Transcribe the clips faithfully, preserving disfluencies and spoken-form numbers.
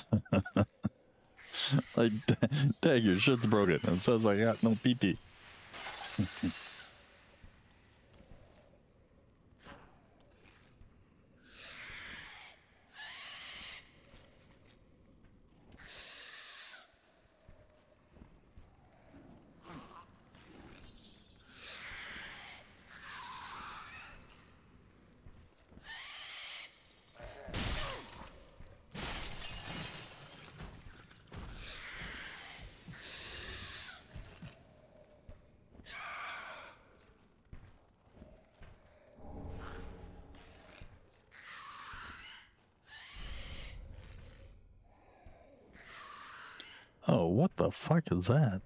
Like, dang, your shit's broken. It says I got no P P. Oh, what the fuck is that?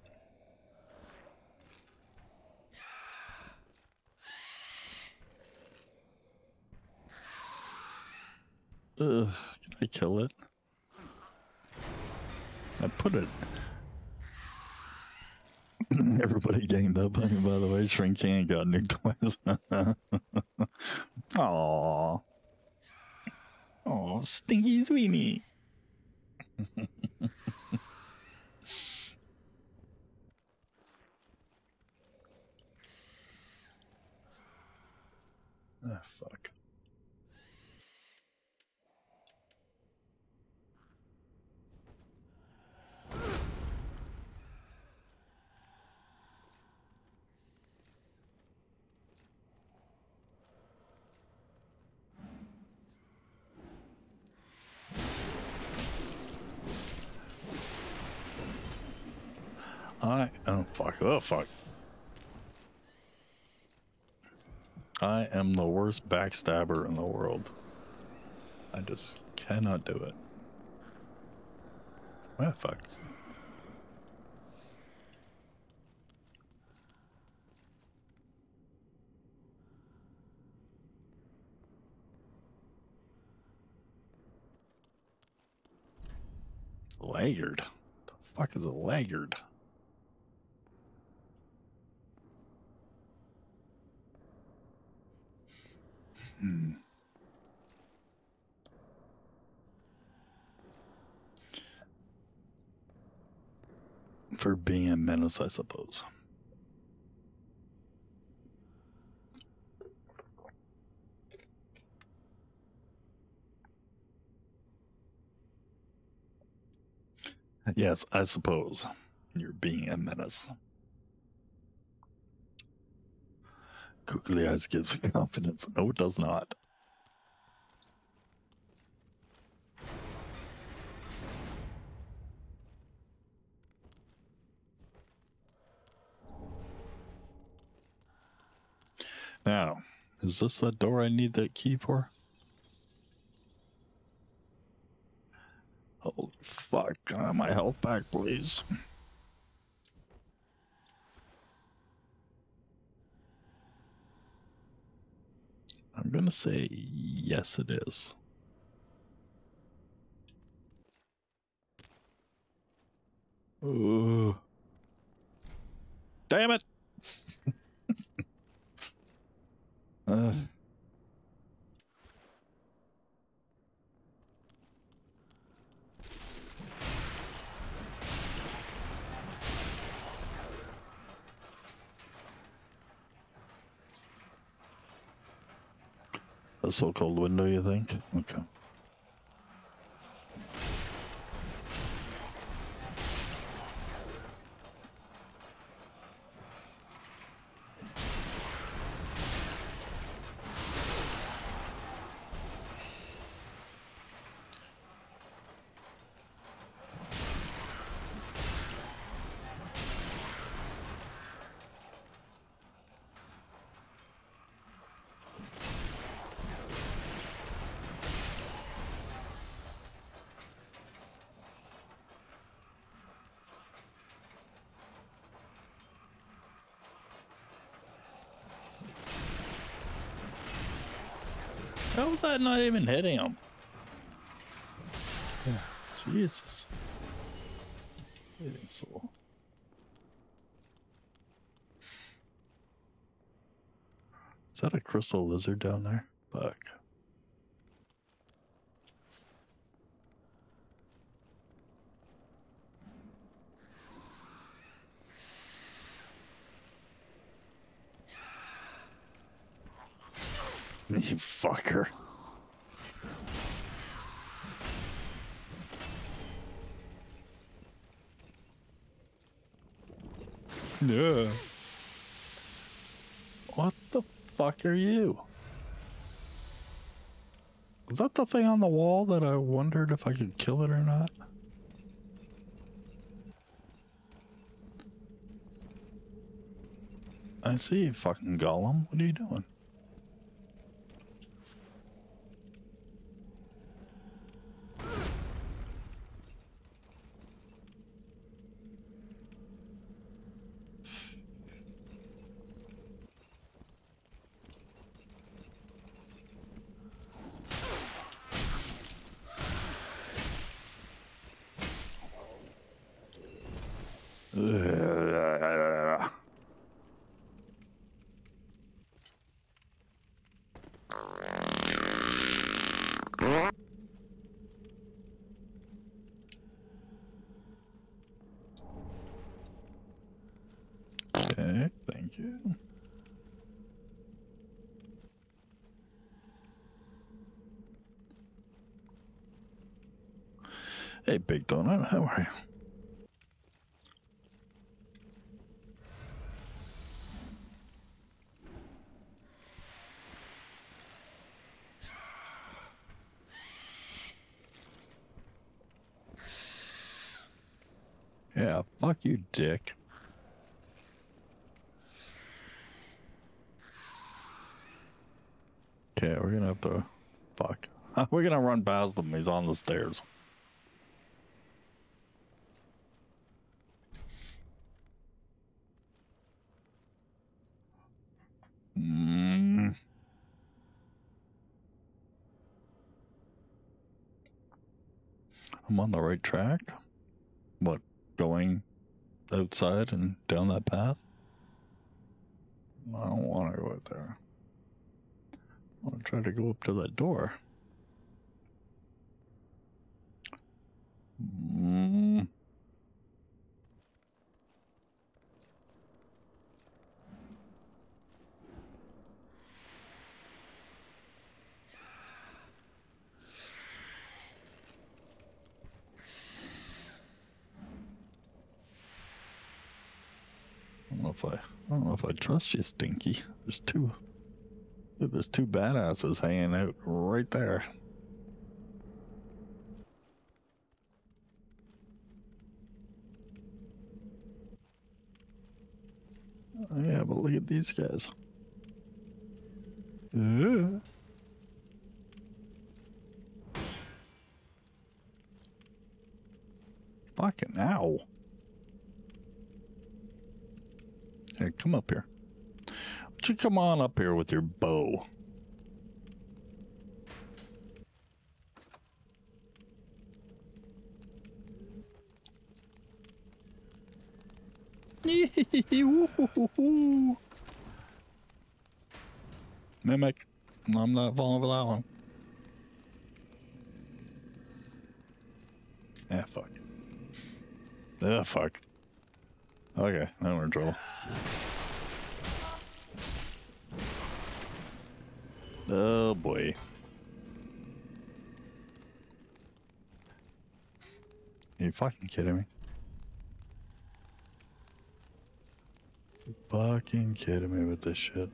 Ugh, can I kill it? I put it. Everybody ganged up on you, by the way. Shrink Can got nuked twice. Aww. Aww, Stinky Sweeney. Ah, fuck. I oh fuck oh fuck. I am the worst backstabber in the world. I just cannot do it. Ah, fuck. Laggard. The fuck is a laggard? Hmm. For being a menace, I suppose. Yes, I suppose you're being a menace. Googly eyes gives confidence. No, it does not. Now, is this the door I need the key for? Oh, fuck. Uh, my health back, please. I'm gonna say yes, it is. Ooh. Damn it! uh. A so-called window, you think? Okay. How was that not even hitting him? Jesus. So. Is that a crystal lizard down there? Fuck. You fucker. Yeah. What the fuck are you? Is that the thing on the wall that I wondered if I could kill it or not? I see you, fucking golem. What are you doing? Okay, thank you. Hey, Big Donut, how are you? Yeah, fuck you, dick. Okay, we're gonna have to... Fuck. We're gonna run past him. He's on the stairs. Mm. I'm on the right track. What, going outside and down that path? I don't want to go out there. I want to try to go up to that door. Mm. I don't know if I, I don't know if I trust you, Stinky. There's two, there's two badasses hanging out right there. Oh, yeah, but look at these guys. Yeah. Fucking ow. Hey, come up here. Why don't you come on up here with your bow? Mimic. I'm not falling for that one. Yeah, fuck. Ah, fuck. Okay, now we're in trouble. Oh boy. Are you fucking kidding me? You fucking kidding me with this shit?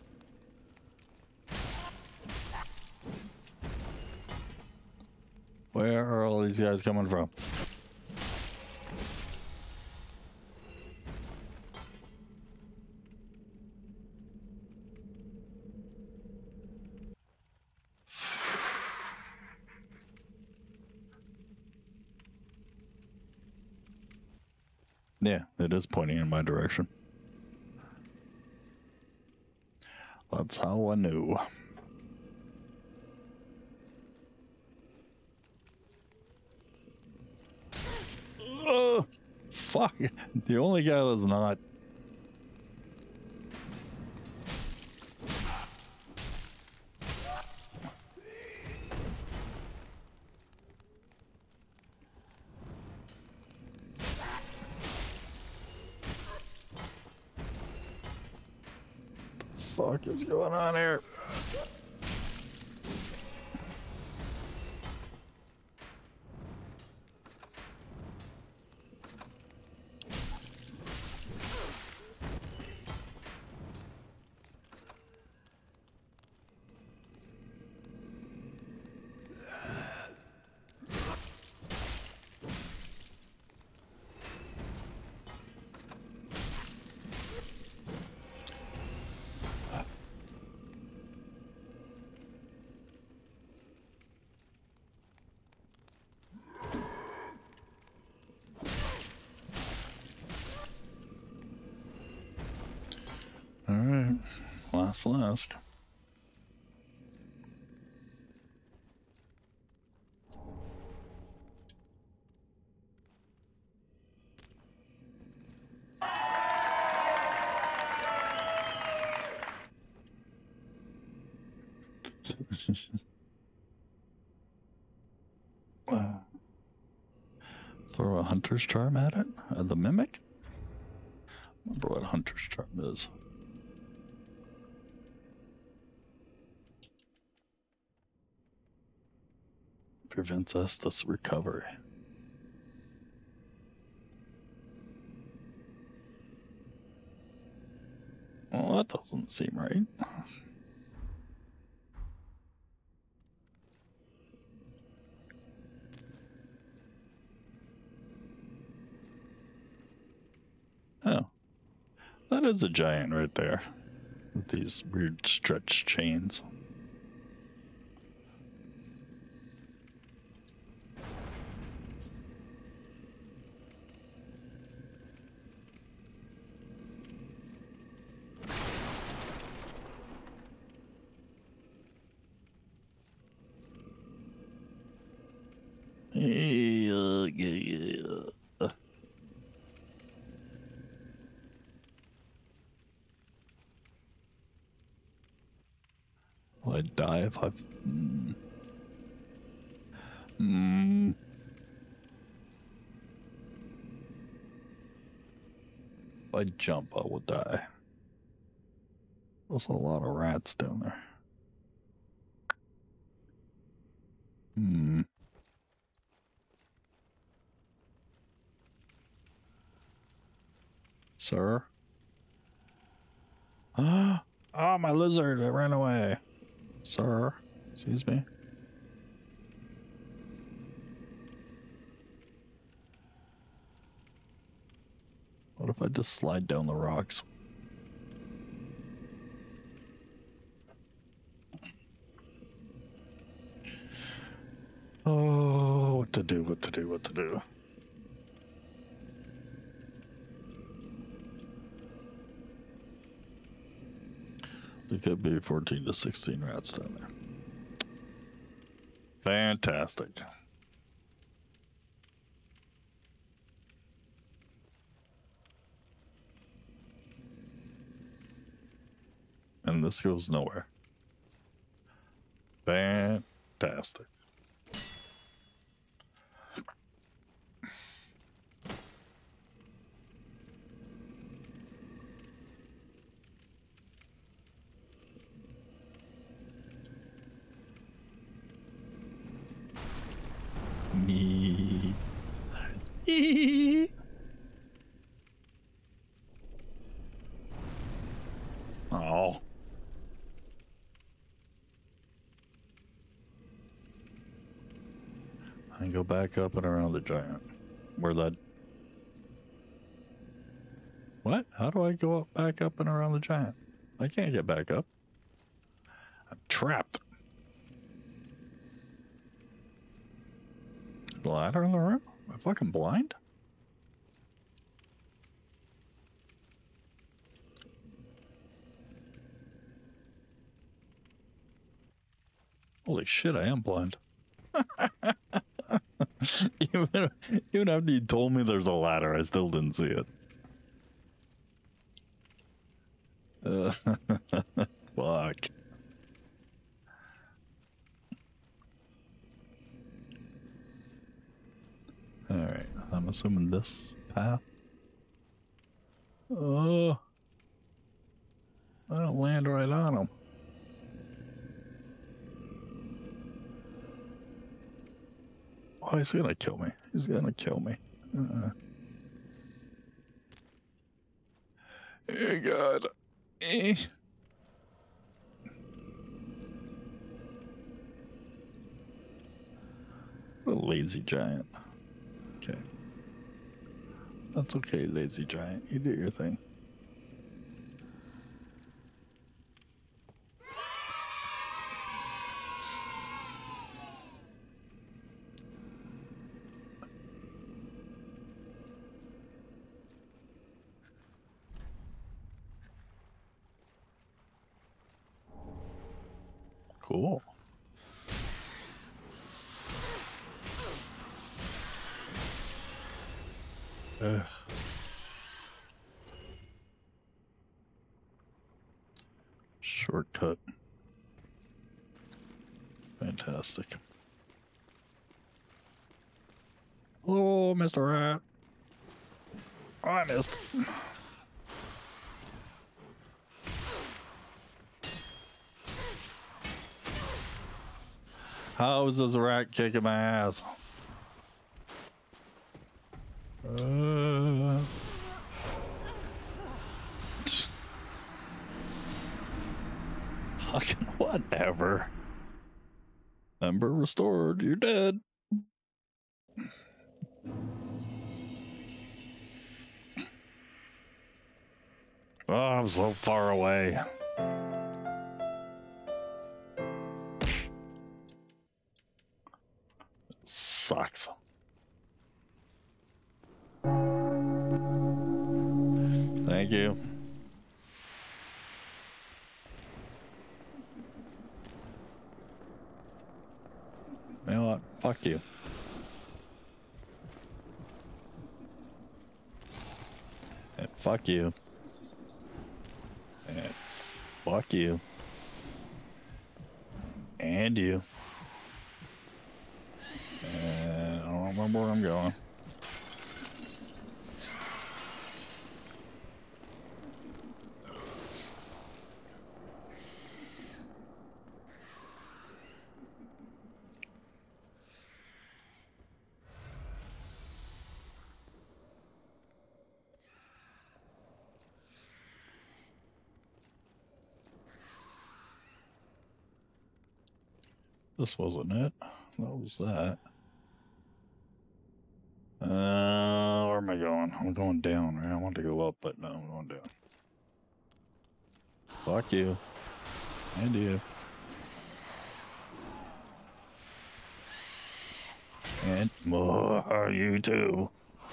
Where are all these guys coming from? Yeah, it is pointing in my direction. That's how I knew. Oh, fuck. The only guy that's not. Fuck is going on here? Last flask. Wow. Throw a hunter's charm at it? Uh, the mimic? Remember what hunter's charm is. Prevents Estus recovery. Well, that doesn't seem right. Oh. That is a giant right there. With these weird stretch chains. Hey, uh, yeah, yeah. Will I die if I... Mm. Mm. If I jump, I will die. There's a lot of rats down there. Hmm. Sir? Oh, my lizard! It ran away. Sir? Excuse me? What if I just slide down the rocks? Oh, what to do, what to do, what to do. There could be fourteen to sixteen rats down there. Fantastic. And this goes nowhere. Fantastic. Me. Oh. I go back up and around the giant. Where that... What? How do I go up, back up and around the giant? I can't get back up. I'm trapped. The ladder in the room? Am I fucking blind? Holy shit, I am blind. even, even after you told me there's a ladder, I still didn't see it. Uh, fuck. Alright, I'm assuming this path. Oh. I don't land right on him. Oh, he's gonna kill me. He's gonna kill me. Uh-uh. Oh, God. Eh. What a lazy giant. Okay. That's okay, lazy giant. You do your thing. cool. Ugh. Shortcut. Fantastic. Hello, Mister Rat. Oh, I missed. How is this rat kicking my ass? Uh... Fucking whatever. Member restored. You're dead. Oh, I'm so far away. Sucks. Thank you. You know what? Fuck you. And fuck you. And fuck you. And you. And I don't remember where I'm going. This wasn't it. What was that? Uh, where am I going? I'm going down, right? I want to go up, but no, I'm going down. Fuck you. And you. And more, you too.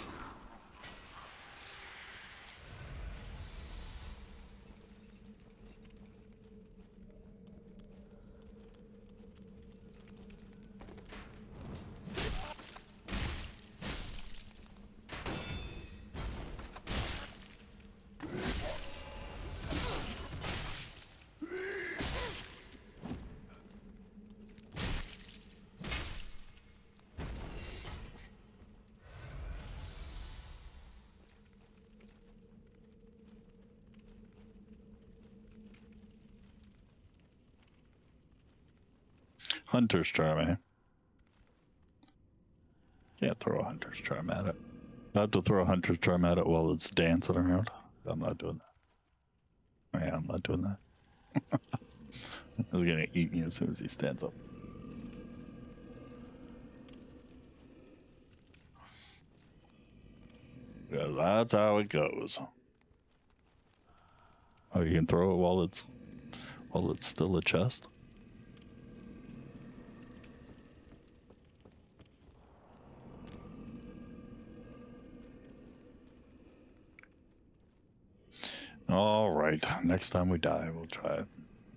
Hunter's charm, eh? Can't throw a hunter's charm at it. I have to throw a hunter's charm at it while it's dancing around. I'm not doing that. Yeah, I'm not doing that. He's gonna eat me as soon as he stands up. Yeah, that's how it goes. Oh, you can throw it while it's while it's still a chest? All right, next time we die, we'll try it.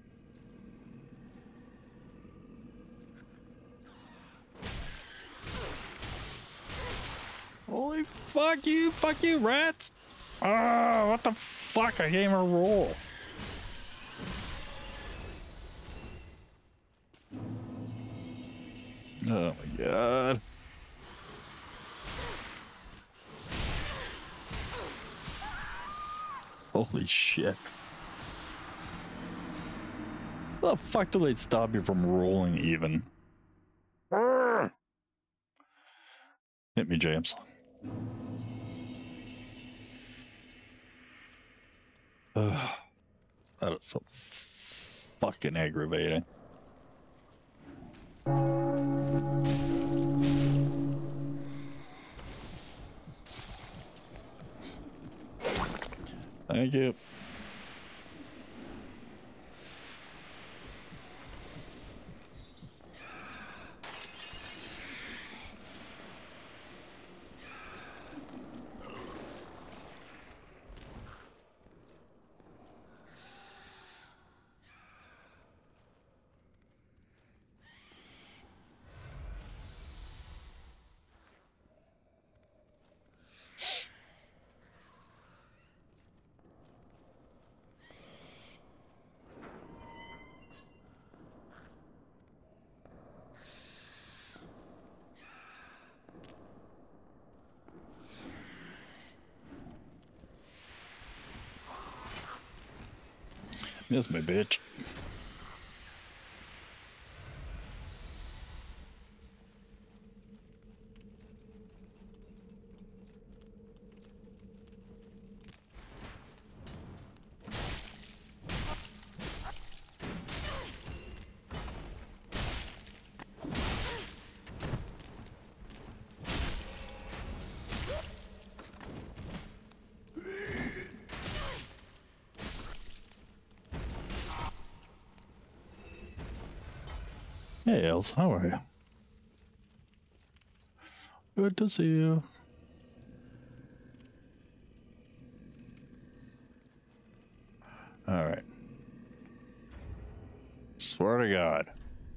Holy fuck you, fuck you, rats! Oh, what the fuck? I gave him a roll. Oh my god. Holy shit. How the fuck do they stop you from rolling even? Urgh! Hit me, James. Ugh. That is so fucking aggravating. Thank you. Yes, my bitch. Hey, Els, how are you? Good to see you. All right. Swear to God.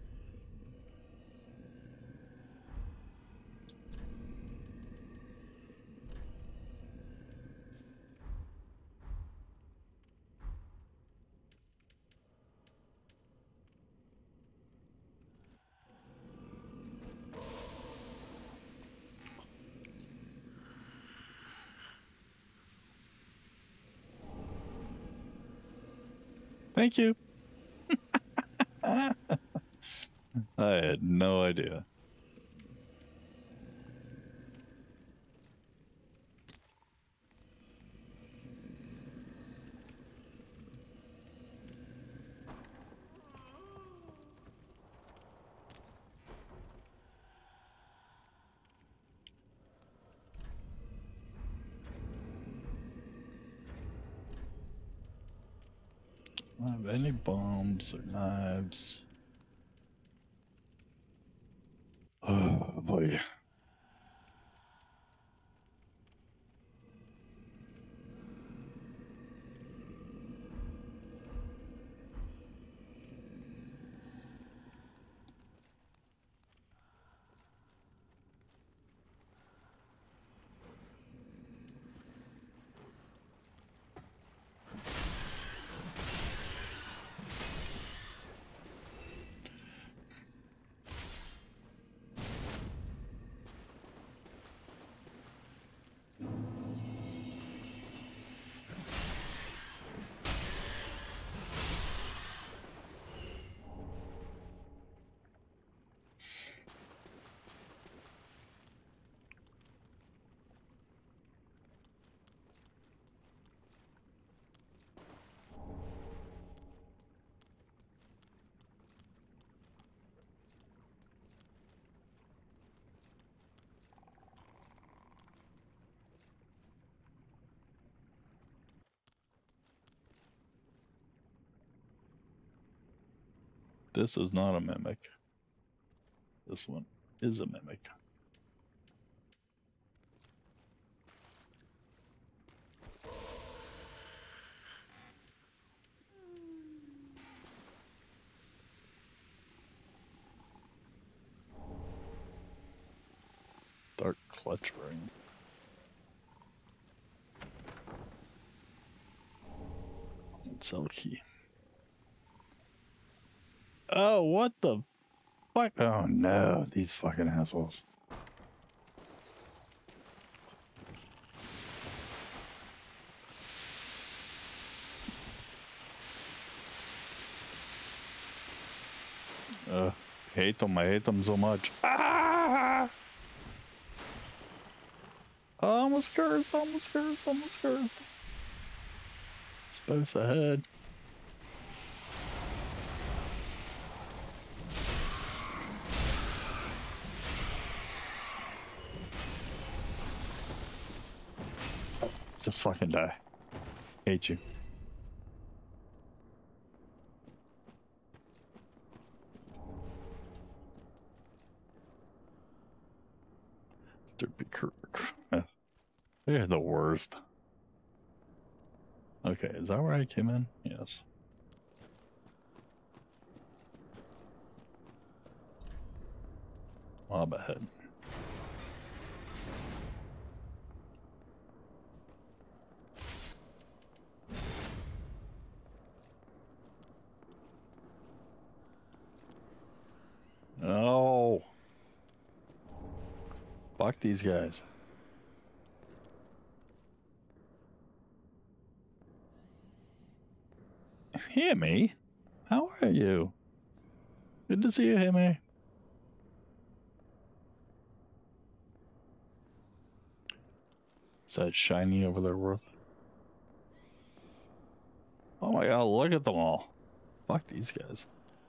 Thank you. I had no idea. I don't have any bombs or knives. Oh boy. This is not a mimic. This one is a mimic. Dark clutch ring. Cell key. Oh, what the fuck? Oh no, these fucking assholes. Uh, hate them. I hate them so much. Ah! Almost cursed, almost cursed, almost cursed. Spouse ahead. Just fucking die. Hate you. Derpy Kirk. They're the worst. Okay, is that where I came in? Yes. Mob ahead. Oh. Fuck these guys. Himmy? How are you? Good to see you, Himmy. Is that shiny over there worth it? Oh my god, look at them all. Fuck these guys.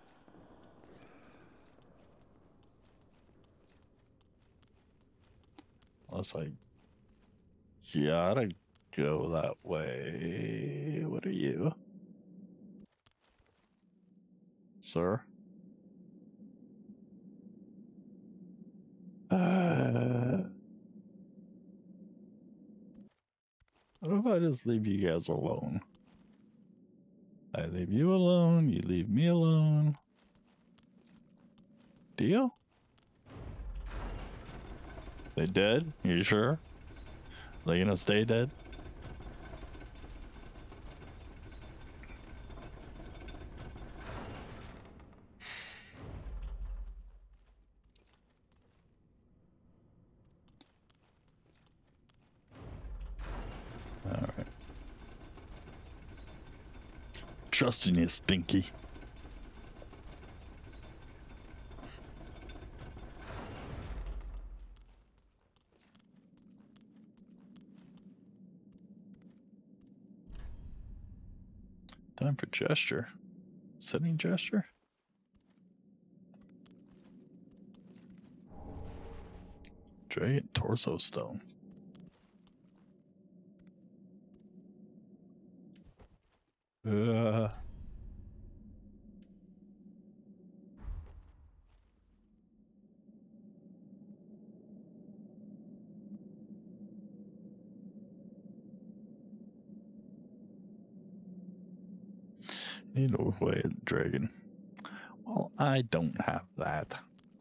Unless I gotta go that way. What are you? Sir? Uh, what if I just leave you guys alone? I leave you alone, you leave me alone. Deal? They dead? You sure? They gonna stay dead? Alright. Trusting you, Stinky. Time for gesture. Setting gesture? Dragon torso stone. Uh. Need a way dragon. Well, I don't have that.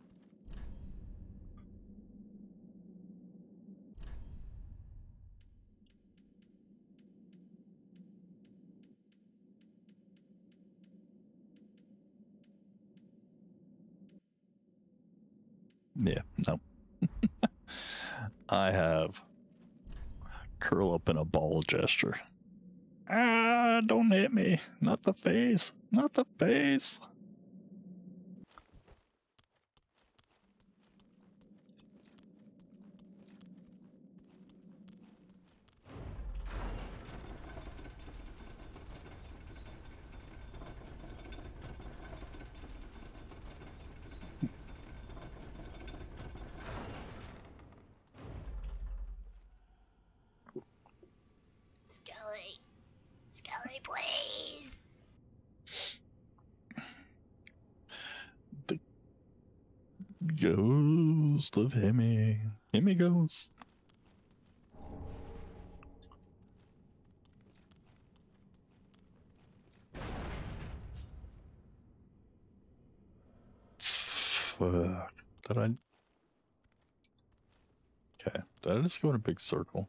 Yeah, no. I have curl up in a ball gesture. Ah, don't hit me. Not the face. Not the face. Skelly. Skelly, please. The ghost of Himmy. Himmy ghost. Fuck. Did I? Okay. Did I just go in a big circle?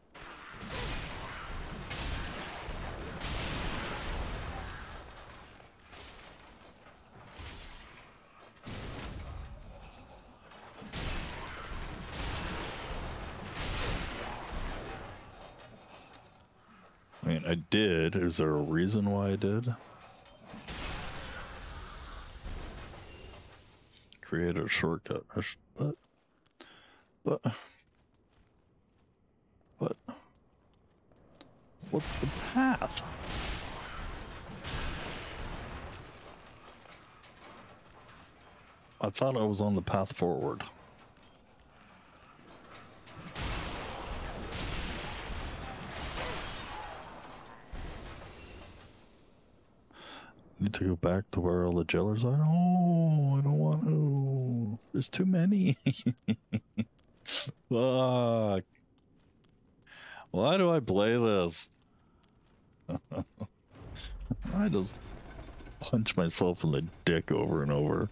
I mean, I did. Is there a reason why I did? Create a shortcut. But, but, but, what's the path? I thought I was on the path forward. Need to go back to where all the jailers are. No, I don't want to. There's too many. Fuck. Why do I play this? I just punch myself in the dick over and over.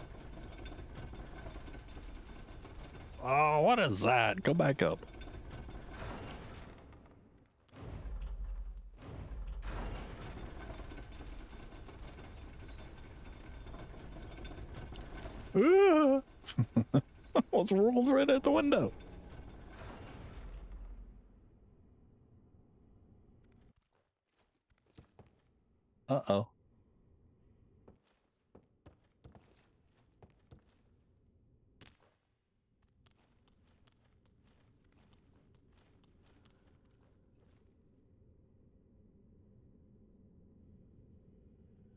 Oh, what is that? Go back up. Almost rolled right out the window. Uh-oh.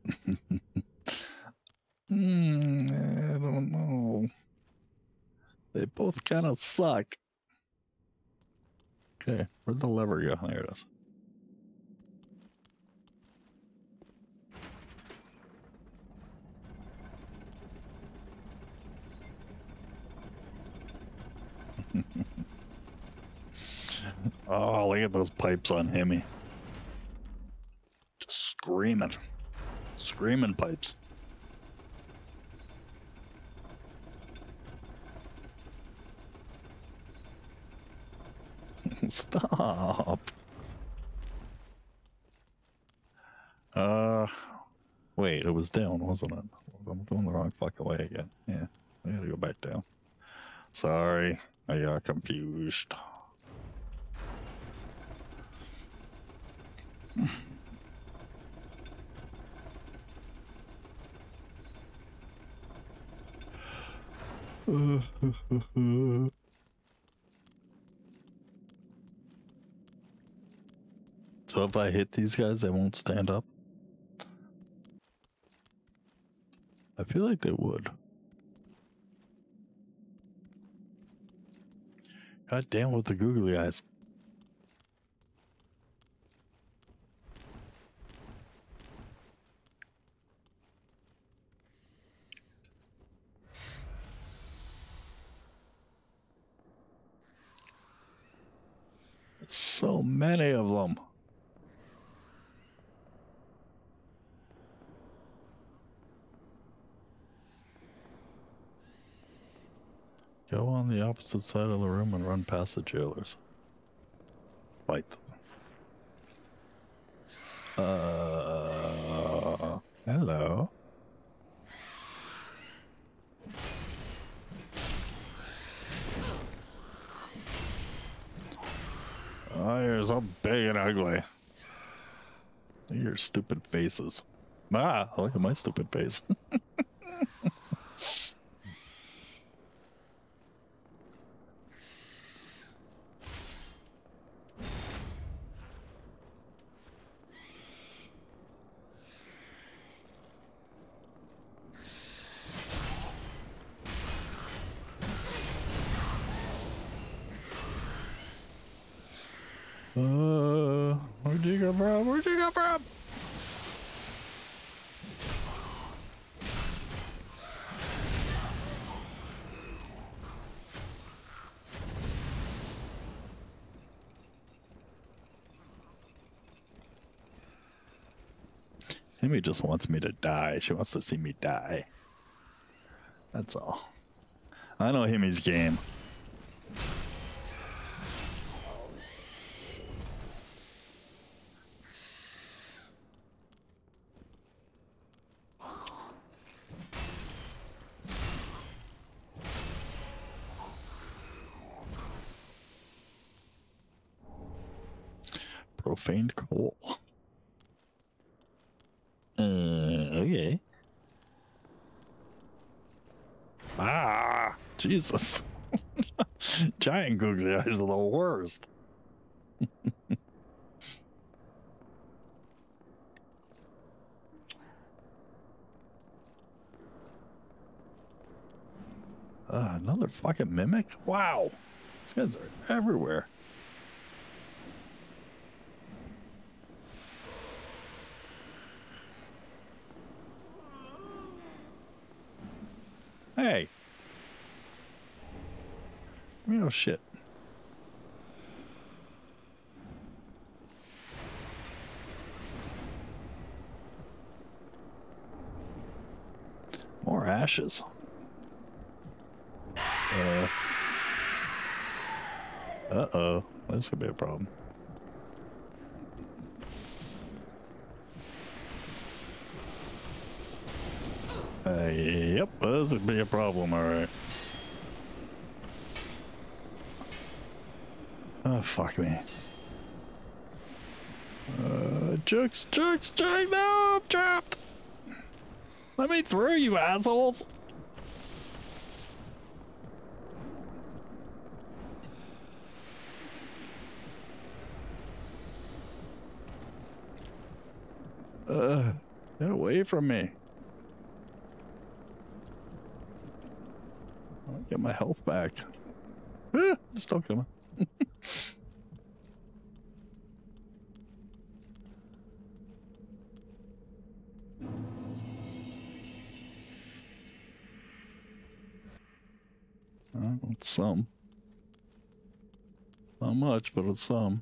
Hmm, I don't know. They both kind of suck. Okay, where'd the lever go? There it is. Oh, look at those pipes on Hemi. Just screaming. Screaming pipes. Stop. Uh, wait, it was down, wasn't it? I'm going the wrong fucking way again. Yeah, I gotta go back down. Sorry, I got confused. So if I hit these guys, they won't stand up? I feel like they would. God damn with the googly eyes. So many of them. Go on the opposite side of the room and run past the jailers. Fight them. Uh, hello. Oh, you're so big and ugly. Your stupid faces. Ah, look at my stupid face. Uh, where'd you go from? Where'd you go from? Amy just wants me to die. She wants to see me die. That's all. I know Himi's game. Profaned coal. Uh, okay. Ah, Jesus. Giant googly eyes are the worst. Uh, another fucking mimic? Wow. These guys are everywhere. Hey. Oh, shit. More ashes. Uh, uh-oh. This could be a problem. Uh, yep, this would be a problem, alright. Oh, fuck me. Uh, Jux, Jux, Jux, no, I'm trapped! Let me through, you assholes! Uh, Get away from me. I'll get my health back. Ah, just don't kill me. Uh, it's some. Not much, but it's some.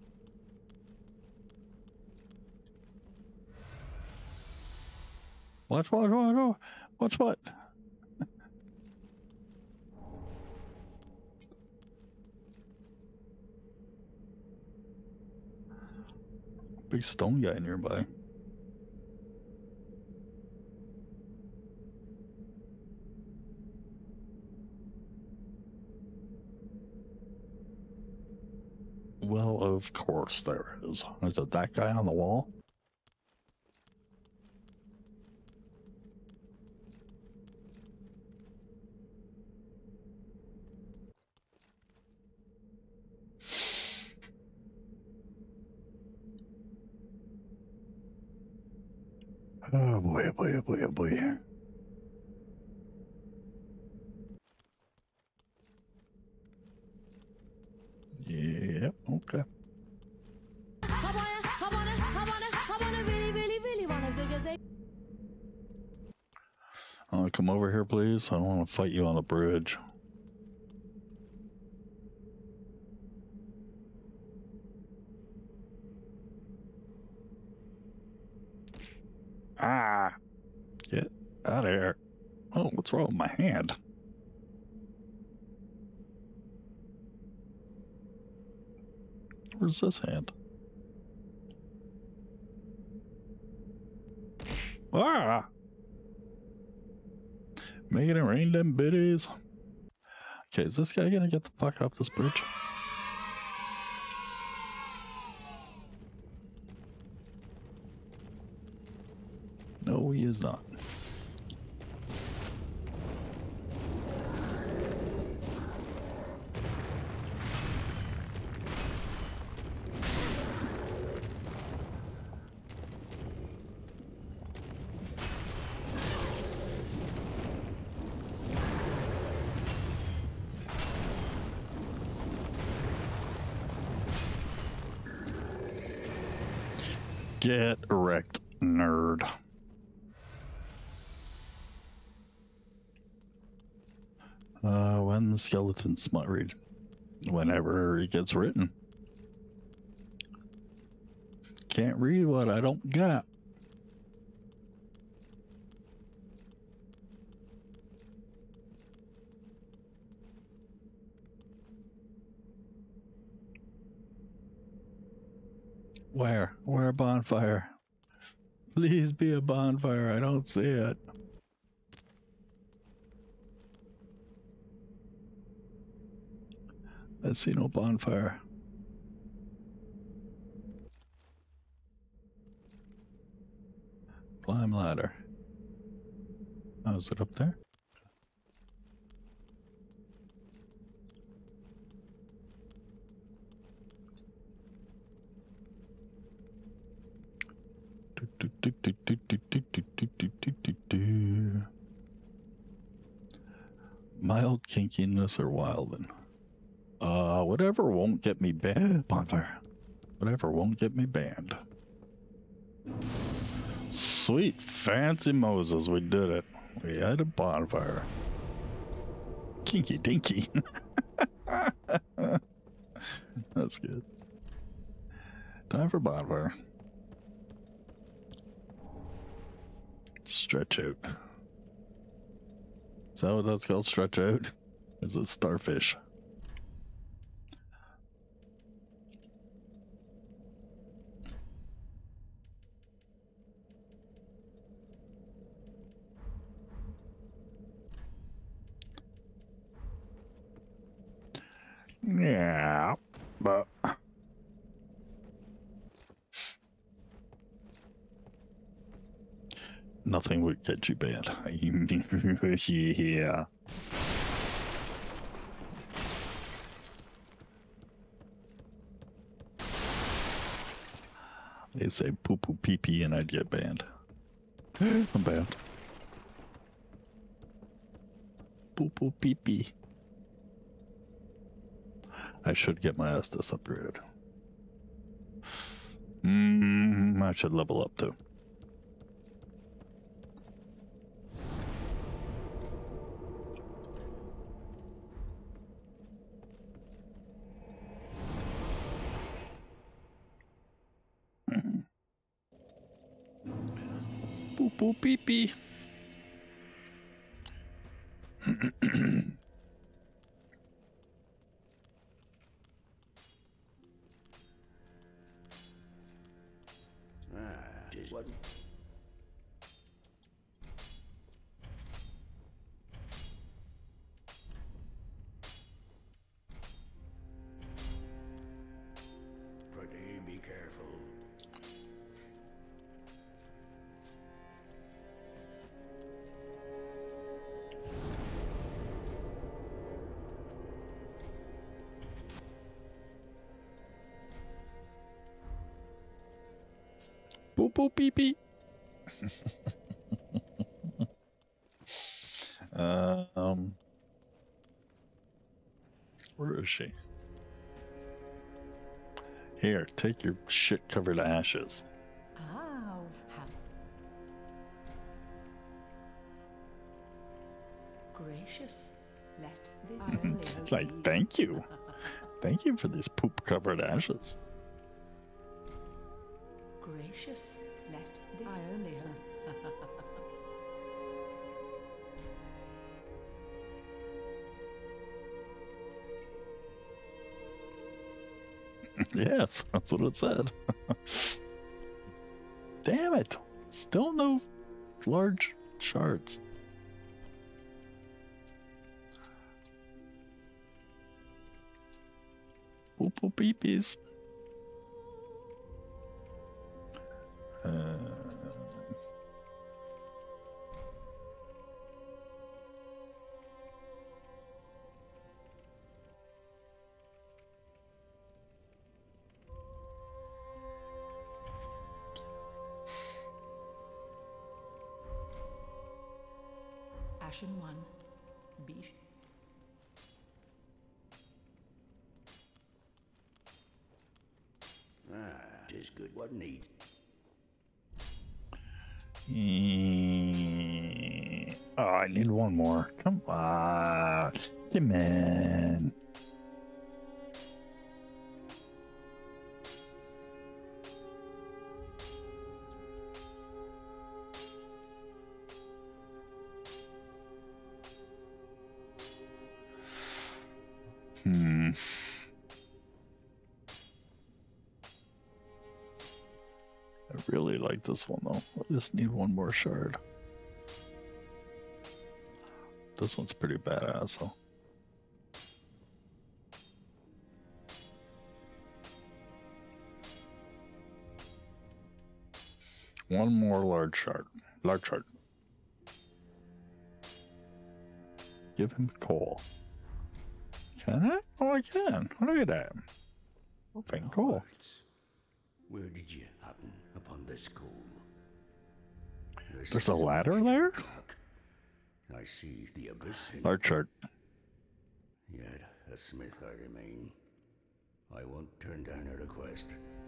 Watch, watch, watch, watch, watch what? Big stone guy nearby. Well, of course there is. Is it that guy on the wall? Oh boy, oh boy, oh boy, oh boy. Yep, okay. Uh, come over here, please. I don't want to fight you on the bridge. Ah! Get out of here. Oh, what's wrong with my hand? Where's this hand? Ah! Making it rain them biddies. Okay, is this guy gonna get the fuck up this bridge? No, he is not. Get wrecked, nerd. Uh, when the skeleton smut read? Whenever it gets written. Can't read what I don't got. Where? Where a bonfire? Please be a bonfire. I don't see it. I see no bonfire. Climb ladder. Oh, is it up there? Mild kinkiness or wildin'? Uh, whatever won't get me banned. Bonfire. Whatever won't get me banned. Sweet fancy Moses, we did it. We had a bonfire. Kinky dinky. That's good. Time for bonfire. Stretch out. Is that what that's called? Stretch out? Is it starfish? Yeah, but nothing would get you banned. Yeah. They say poo poo pee pee and I'd get banned. I'm bad. Boop boop beep beep. I should get my Estus upgraded. Mm, I should level up too. Boop boop beep beep. What? Pretty be careful. Boop boop beep beep. uh, um, where is she? Here, take your shit-covered ashes. Ow. How gracious. Let this I only It's hope like, ye- thank you. Thank you for these poop-covered ashes. Gracious. Let the I only hope. Yes, that's what it said. Damn it. Still no large shards. Boop boop beepies. Uh, Ashen one. Bish. Ah, tis good, wasn't he? eh, oh, I need one more. Come on. Come on. Hmm. I really like this one though. I just need one more shard. This one's pretty badass though. One more large shard. Large shard. Give him coal. Can I? Oh, I can. Look at that. Open coal. Hearts, where did you happen upon this coal? This There's a is ladder much there? dark. I see the abyss in Large shard. Yet a smith I remain. I won't turn down a request.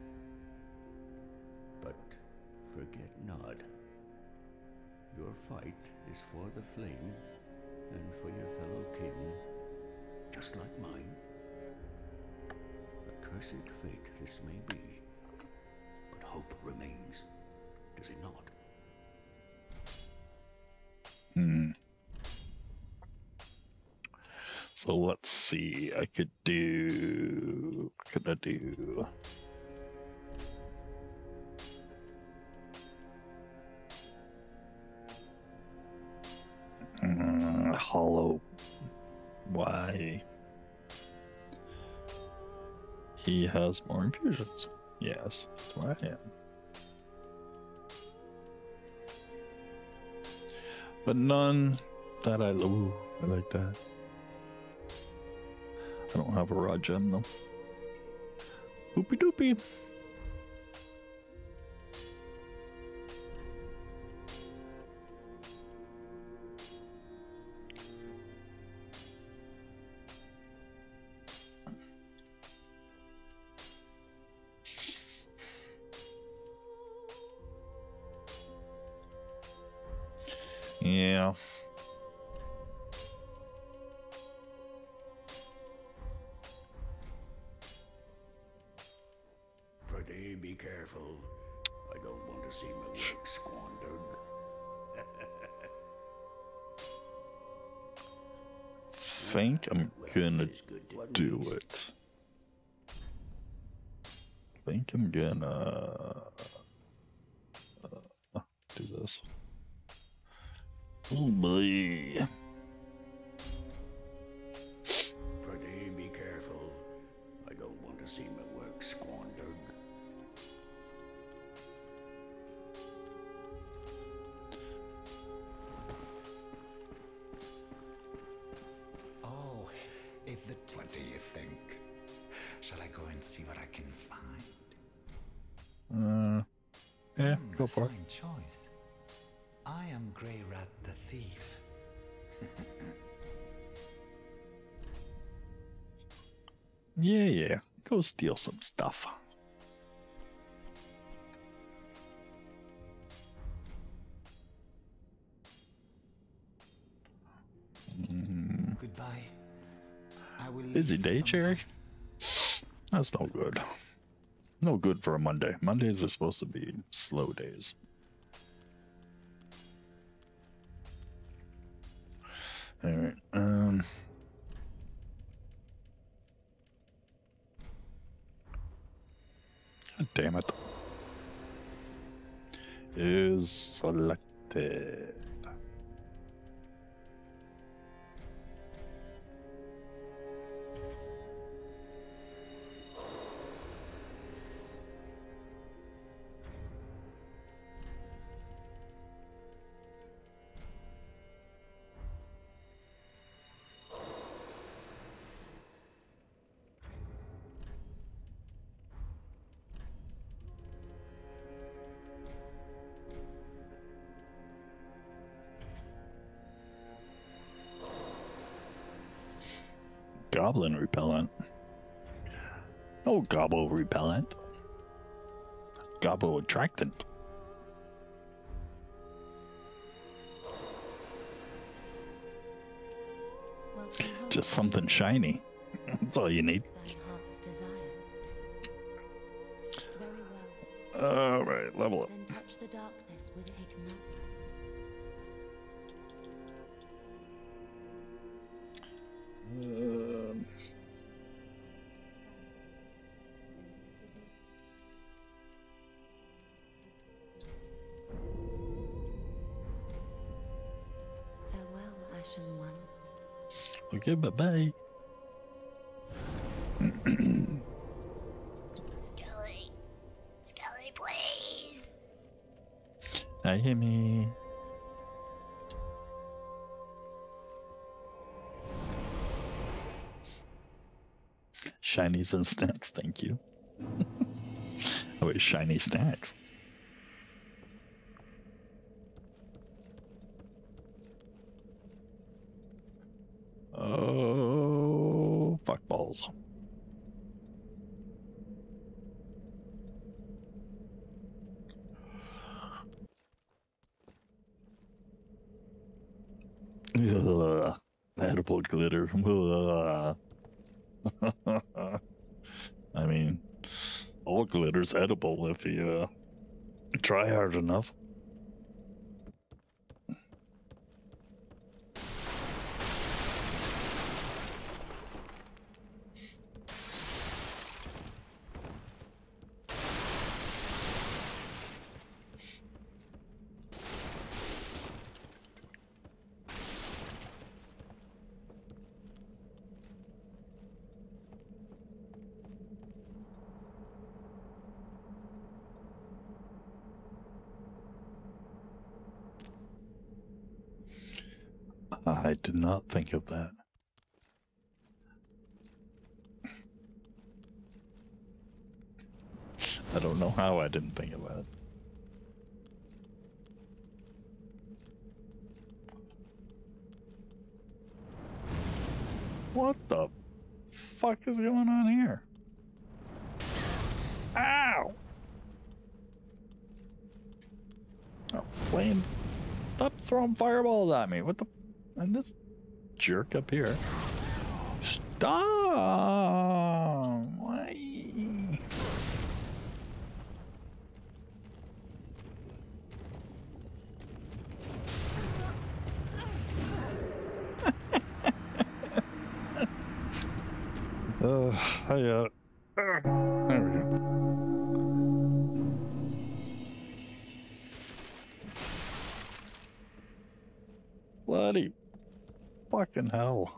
But forget not, your fight is for the flame and for your fellow kin, just like mine. A cursed fate this may be, but hope remains, does it not? Hmm. So let's see. I could do. What could I do? Uh, hollow. Why? He has more infusions. Yes, that's what I am. But none that I ooh, I like that. I don't have a raw gem though. Oopie doopie. Yeah. Pretty be careful. I don't want to see my work squandered. Think I'm gonna It is good to do please. it. Think I'm gonna uh, do this. Oh boy. Pretty be careful. I don't want to see my work squandered. Oh, if the what do you think? Shall I go and see what I can find? Uh, yeah, Hmm, go for it. fine choice. I am Grey Rat the Thief. Yeah, yeah. Go steal some stuff. Mm, Goodbye. I will busy leave for day, some Cherry? time. That's no good. No good for a Monday. Mondays are supposed to be slow days. Alright, um... God damn it. Is selected. Goblin repellent. No gobble repellent. Gobble attractant. Welcome home. Just something shiny. That's all you need. Thy heart's desire. Very well. Alright, level up. Then touch the darkness with ignite. Um, Farewell, Ashen One. okay, bye bye. Skelly. Skelly, please. Hi, Himmy. Shinies and snacks, thank you. Oh, wait, shiny snacks. Oh, fuck balls. Ugh, edible glitter. Ugh. I mean, all glitter's edible if you uh, try hard enough. I did not think of that. I don't know how I didn't think of that. What the fuck is going on here? Ow! Oh, flame. Stop throwing fireballs at me. What the? And this jerk up here. Stop! Why? Uh, I, uh, there we go. Bloody fucking hell.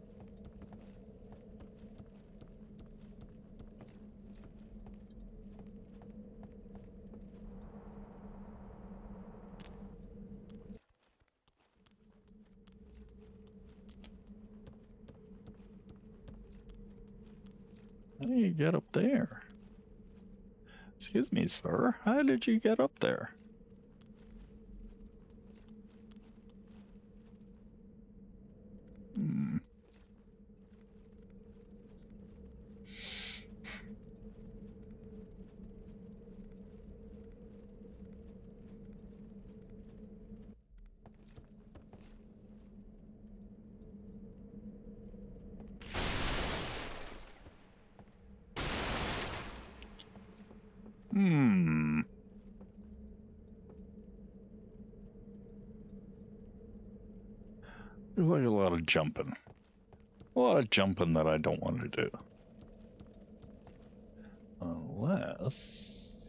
How do you get up there? Excuse me, sir. How did you get up there? Hmm. Hmm. There's like a lot of jumping. A lot of jumping that I don't want to do. Unless...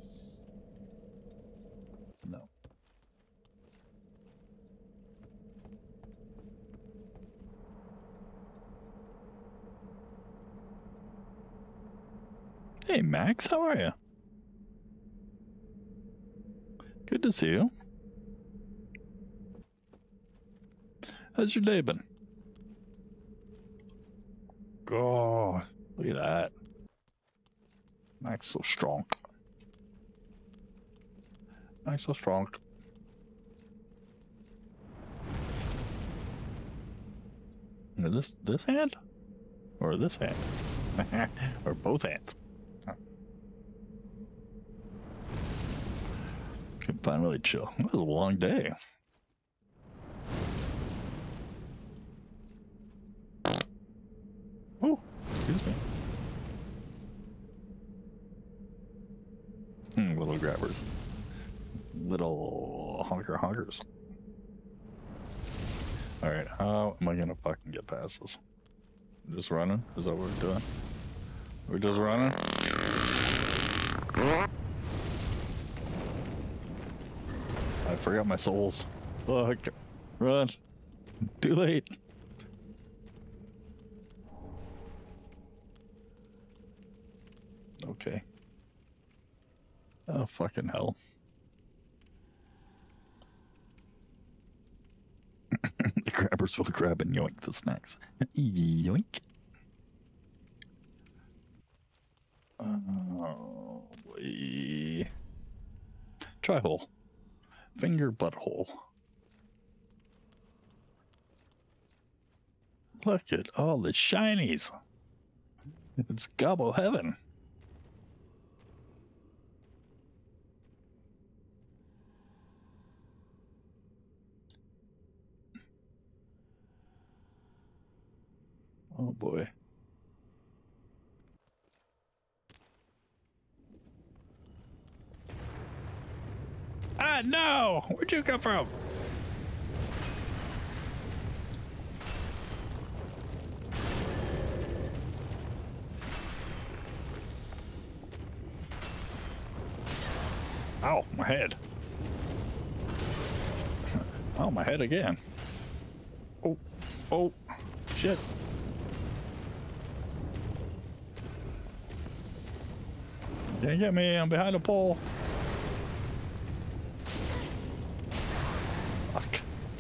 No. Hey Max, how are you? Good to see you. How's your day been? God, look at that. Max so strong. Max so strong. Now this this hand? Or this hand? Or both hands? Can finally chill. That was a long day. Oh, excuse me. Hmm, little grabbers. Little honker honkers. Alright, how am I gonna fucking get past this? Just running? Is that what we're doing? We're just running? I forgot my souls. Fuck. Run. Too late. Okay. Oh, fucking hell. The grabbers will grab and yoink the snacks. Yoink. Oh, boy. Try hole. Finger butthole. Look at all the shinies. It's gobble heaven. Oh boy. Ah, no! Where'd you come from? Ow, my head. Oh, my head again. Oh, oh, shit. Can't get me, I'm behind a pole. Fuck.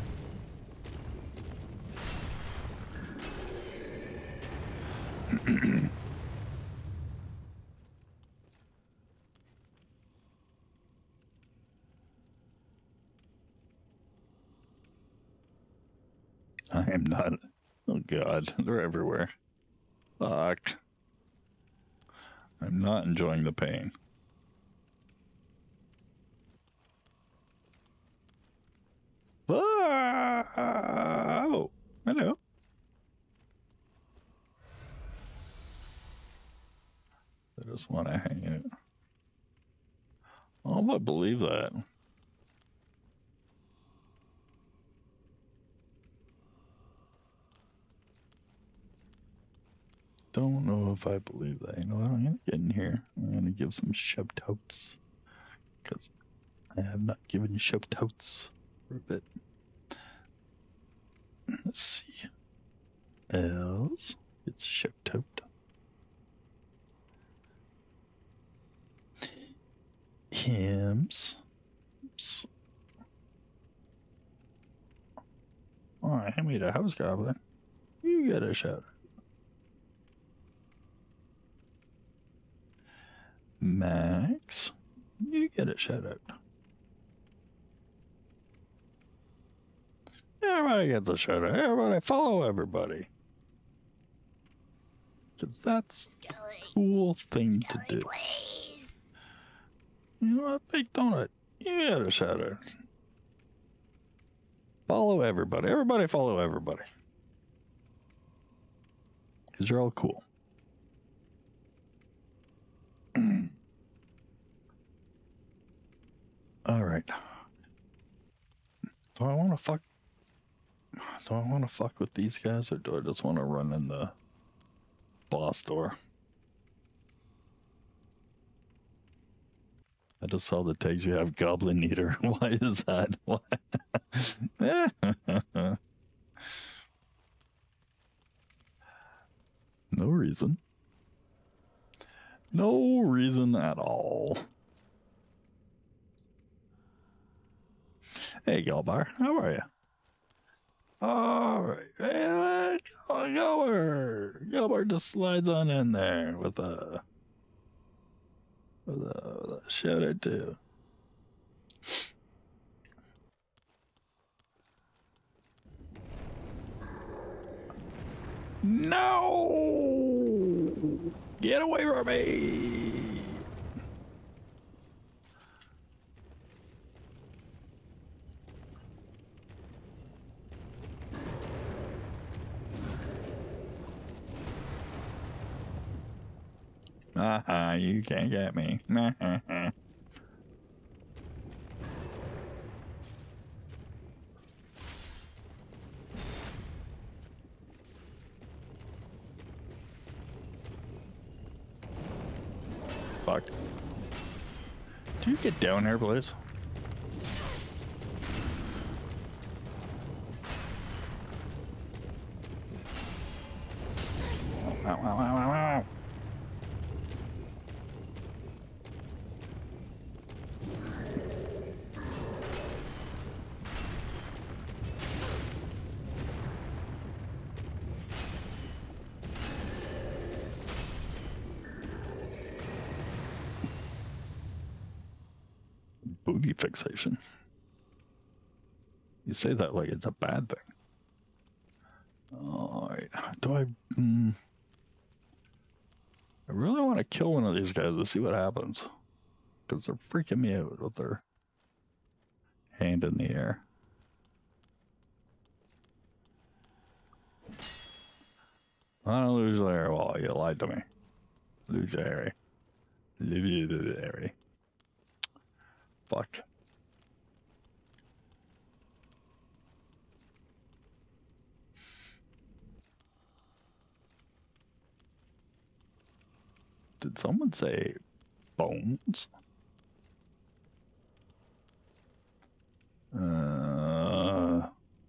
I am not. Oh god, they're everywhere. Fuck. I'm not enjoying the pain. Fuck. just want to hang it. Oh, I believe that. Don't know if I believe that. You know what? I'm gonna get in here. I'm gonna give some shout outs because I have not given shout outs for a bit. Let's see. Else, it's shout out. Hymns. Oops. Oh, hand me the house goblin. You get a shout. Max, you get a shout out. Everybody gets a shout out. Everybody follow everybody. Because that's Skelly. a cool thing to Skelly do. Blaze. You know what, Big Donut? You get a shout out. Follow everybody. Everybody follow everybody. Because you're all cool. All right. Do I want to fuck? Do I want to fuck with these guys, or do I just want to run in the boss door? I just saw the tags you have Goblin Eater. Why is that? Why? No reason. No reason at all. Hey, Galbar, how are you? All right, hey, Galbar. Galbar just slides on in there with a with a, with a shout out too. No! Get away from me! Aha, uh-huh, you can't get me. Fuck. Do you get down here, please? Ow, ow, ow, ow, ow. Booty fixation. You say that like it's a bad thing. Alright. Do I... Mm, I really want to kill one of these guys to see what happens. Because they're freaking me out with their hand in the air. I don't lose the air wall. You lied to me. Lose the area. Lose the area. Fuck. Did someone say bones? Uh...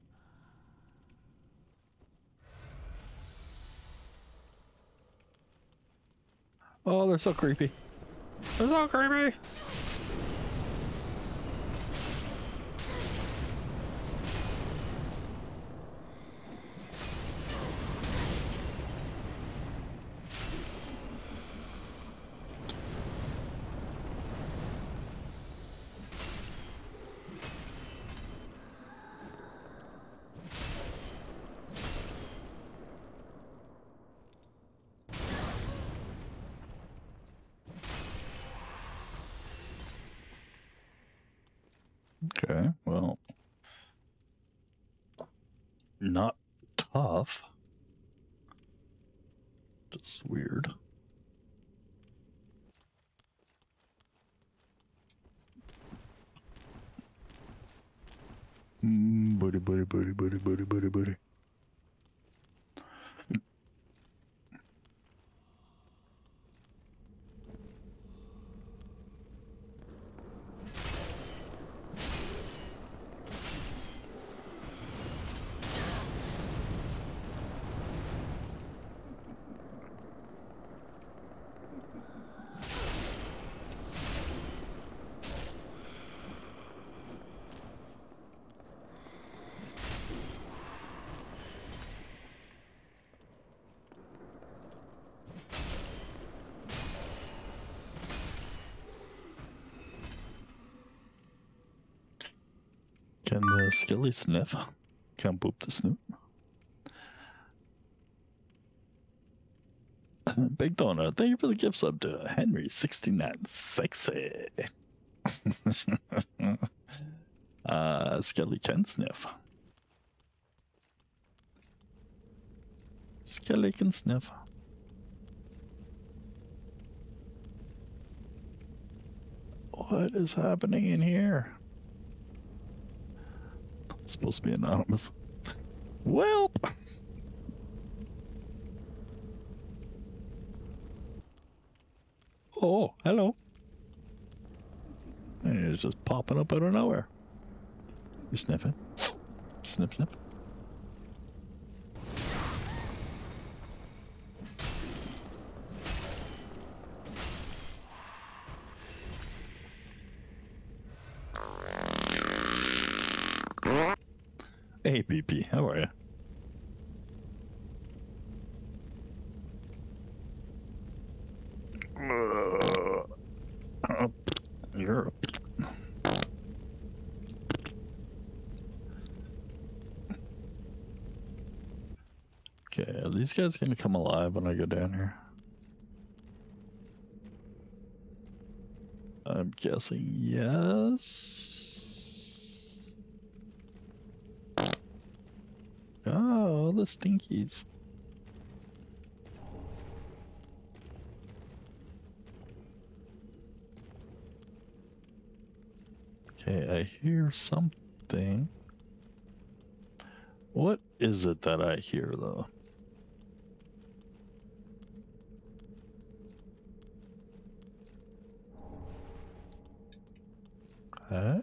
Oh, they're so creepy. They're so creepy. Okay, well, not tough, just weird. booty, booty, booty, booty, booty, booty, booty. Can the Skelly sniff? Can boop the snoot? Big Donut, thank you for the gift sub to Henry sixty-nine. Sexy. uh, Skelly can sniff. Skelly can sniff. What is happening in here? It's supposed to be anonymous. Welp! Oh, hello. And it's just popping up out of nowhere. You sniffing? Sniff, sniff. Hey, P P, how are you? Uh, you're. Okay, are these guys gonna come alive when I go down here? I'm guessing yes. Oh, the stinkies. Okay, I hear something. What is it that I hear, though? Huh?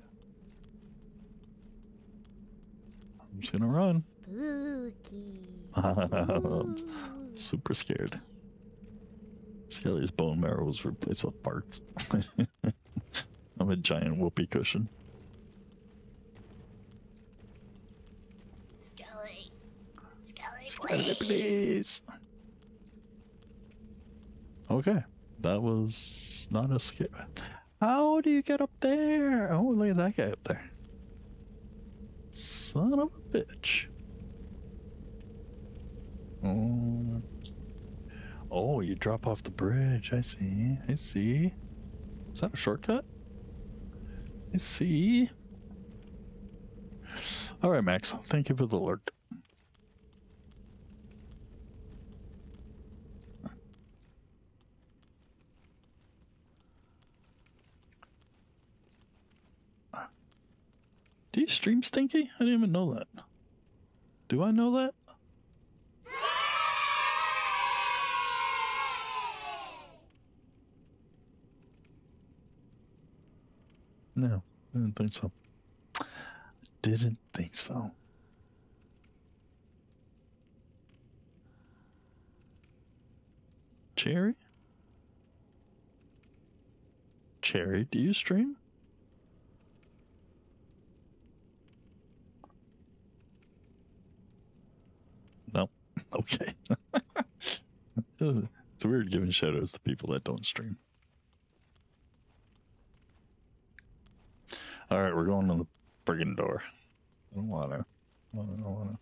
I'm just gonna run. Spooky. I'm super scared. Skelly's bone marrow was replaced with parts. I'm a giant whoopee cushion. Skelly. Skelly, Skelly, please. please. Okay, that was not a scare. How do you get up there? Oh, look at that guy up there. Son of a bitch. Oh. Oh, you drop off the bridge. I see. I see. Is that a shortcut? I see. All right, Max. Thank you for the alert. Do you stream Stinky? I didn't even know that. Do I know that? No, I didn't think so. Didn't think so. Cherry? Cherry, do you stream? No. Okay. It's weird giving shoutouts to people that don't stream. Alright, we're going to the friggin' door. I don't wanna. I don't wanna.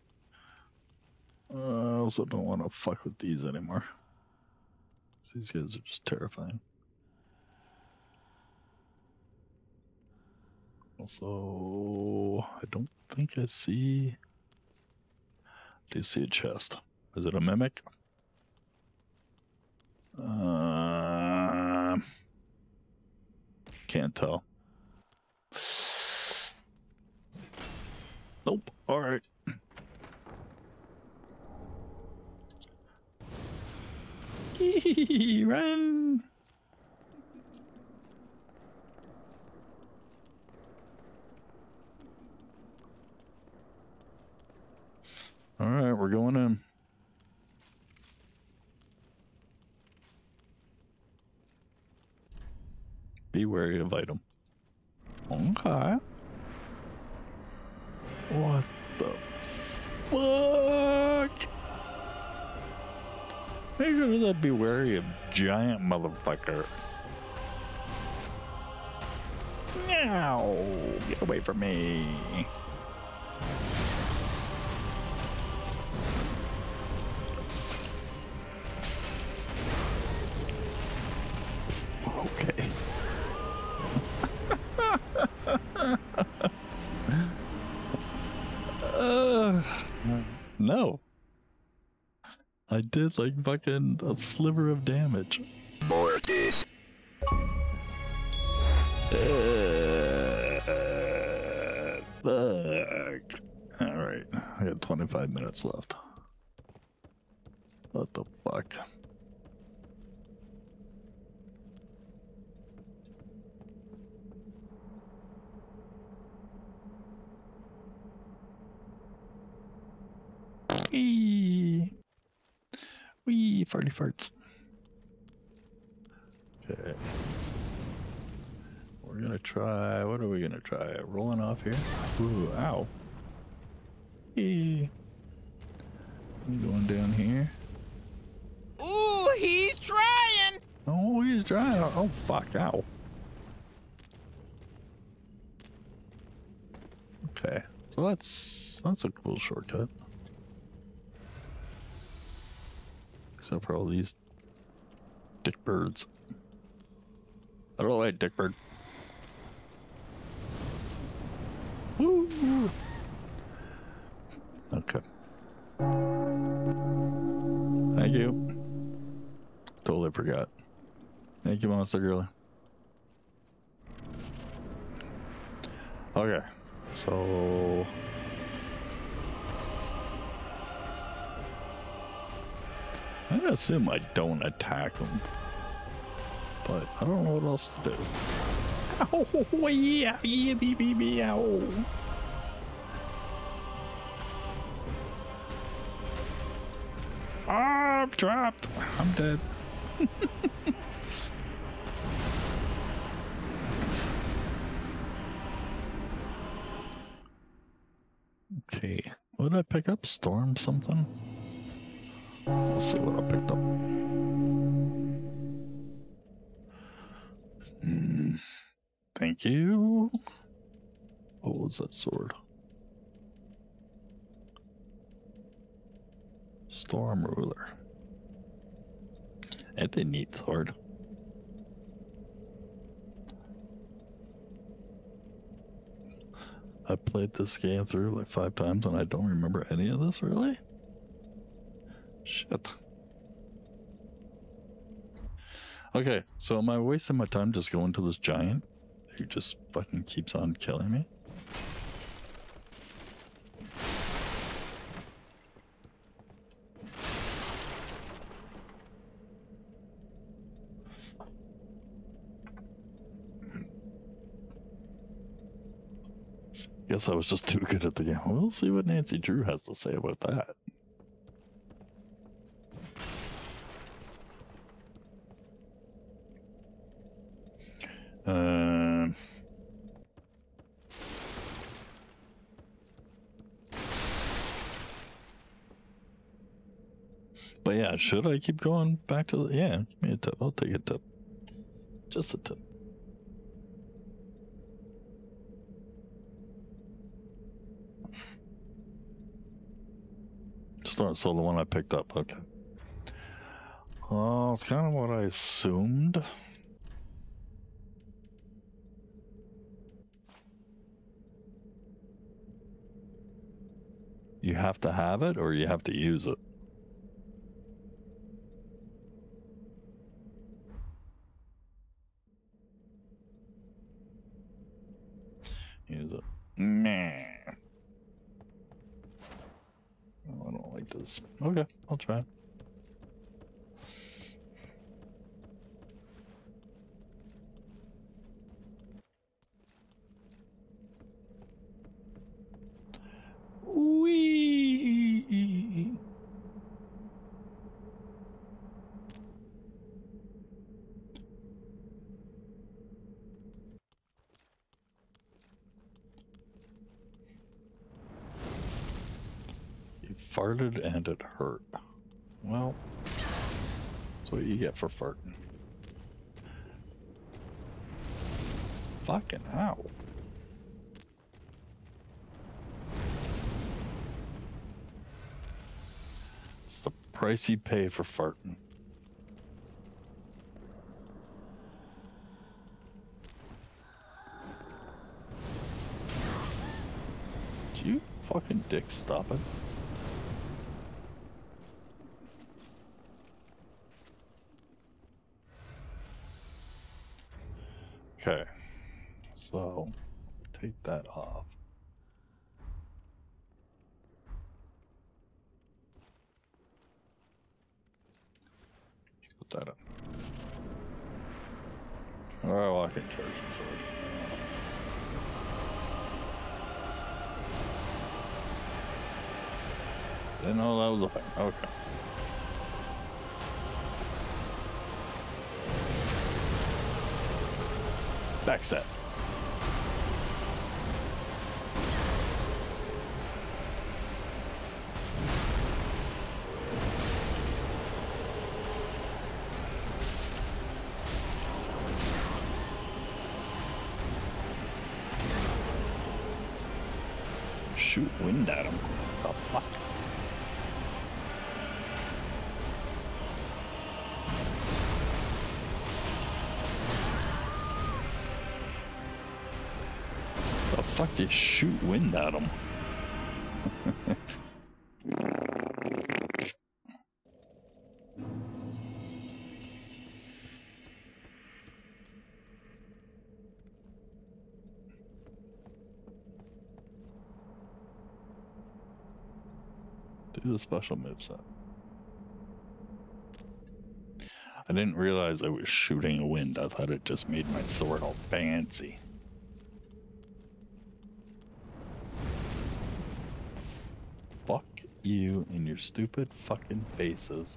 I also don't wanna fuck with these anymore. These guys are just terrifying. Also, I don't think I see. Do you see a chest? Is it a mimic? Uh, can't tell. Nope. Alright. Run! Alright, we're going in. Be wary of item. Okay. What the fuck? Make sure that be wary of giant motherfucker. No! Get away from me. Okay. uh, no. I did like fucking a sliver of damage. Mortis. Uh, fuck. Alright, I got twenty-five minutes left. What the fuck? Wee. Wee, farty farts. Okay. We're gonna try, what are we gonna try? Rolling off here? Ooh, ow. Eee. Going down here. Ooh, he's trying! Oh, he's trying. Oh, fuck, ow. Okay, so that's, that's a cool shortcut. Except for all these dick birds. I don't like dick bird. Woo! Okay. Thank you. Totally forgot. Thank you, Monster Girl. Okay, so I assume I don't attack him, but I don't know what else to do. Ow, yeah, yeah, be, be, be, ow. Oh, I'm trapped. I'm dead. Okay, what did I pick up? Storm something? Let's see what I picked up. Hmm. Thank you. What was that sword? Storm Ruler. That's a neat sword. I played this game through like five times and I don't remember any of this, really? Shit. Okay, so am I wasting my time just going to this giant who just fucking keeps on killing me? Guess I was just too good at the game. We'll see what Nancy Drew has to say about that. Um. But yeah, should I keep going back to the... Yeah, give me a tip. I'll take a tip. Just a tip. So, so the one I picked up, okay. Well, it's kind of what I assumed. You have to have it, or you have to use it? Use it. Nah. this. Okay, I'll try. Wee. You farted and it hurt. Well, that's what you get for farting. Fucking hell. It's the price you pay for farting. Do you fucking dick stop it? Okay, so take that off. Put that up. Alright, well, I can charge the sword. Didn't know that was a thing. Okay. Back set. Shoot wind at him. The fuck? The fuck do you shoot wind at him? Do the special moveset. I didn't realize I was shooting wind. I thought it just made my sword all fancy. Fuck you and your stupid fucking faces.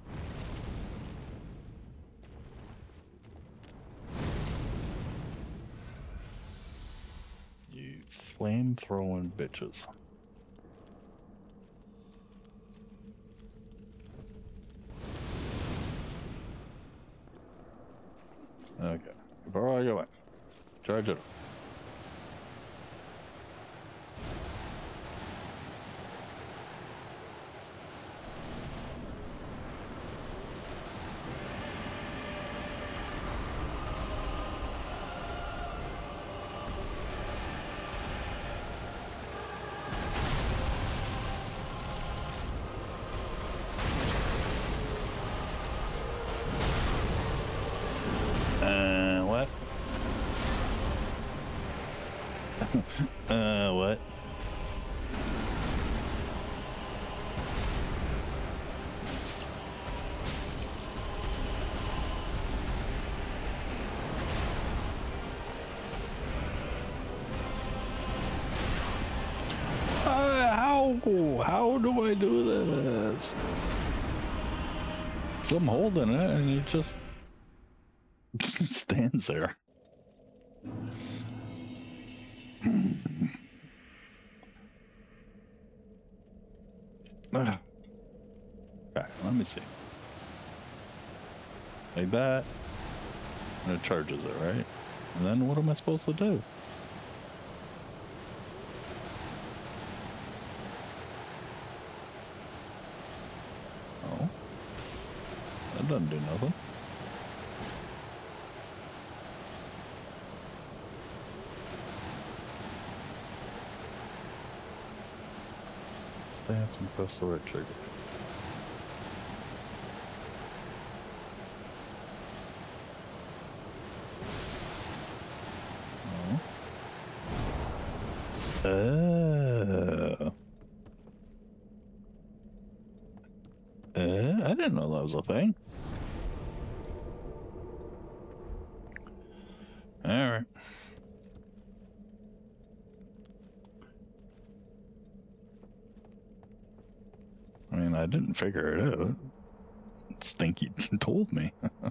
You flame throwing bitches. Okay, before I go in, charge it up. Uh, what? Uh, how? How do I do this? So I'm holding it and it just stands there. Okay, let me see. Like that, and it charges it, right? And then what am I supposed to do? Oh, that doesn't do nothing. Stance and press the right trigger. Oh. I didn't know that was a thing. Alright. I mean, I didn't figure it out. Stinky told me.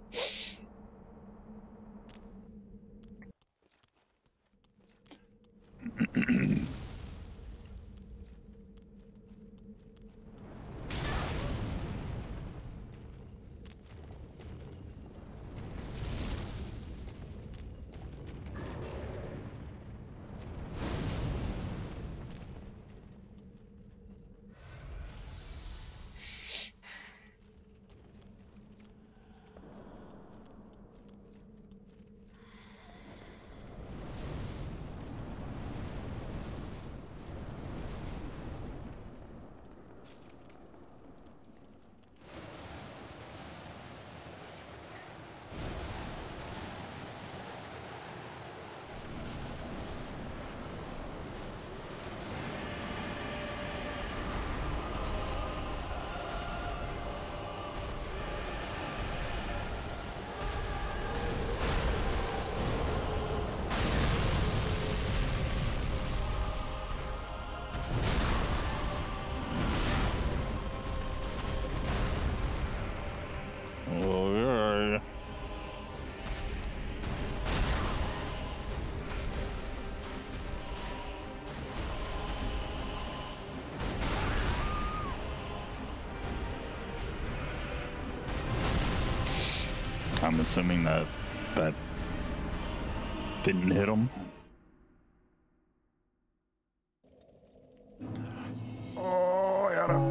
I'm assuming that that didn't hit him. Oh, I gotta.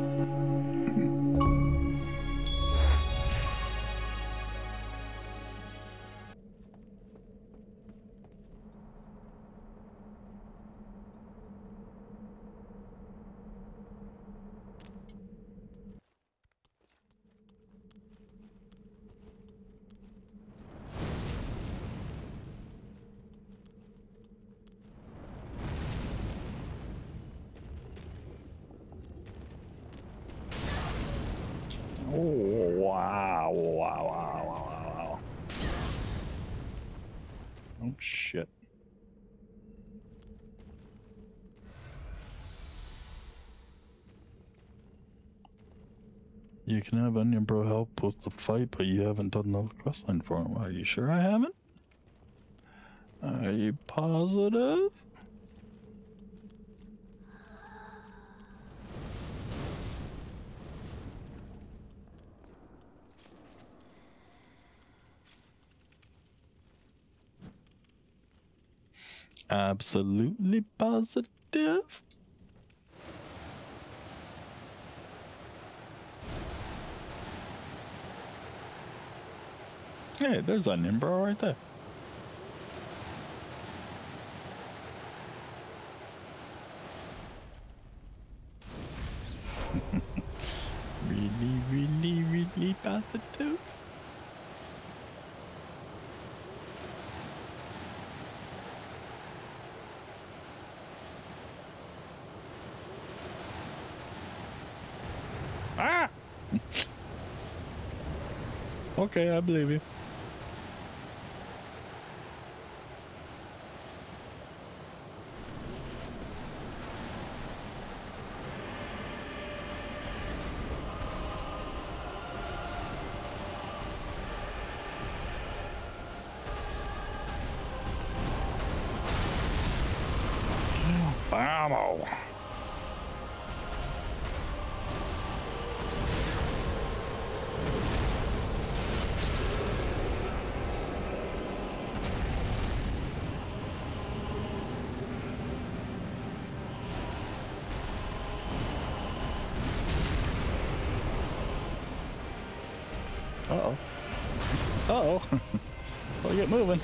Oh, wow, wow, wow, wow, wow. Oh, shit. You can have Onion Bro help with the fight, but you haven't done the questline for him. Are you sure I haven't? Are you positive? Absolutely positive. Hey, there's Onion Bro right there. Really, really, really positive. Ah! Okay, I believe you. Ammo. Uh-oh. Uh-oh. Well, get moving.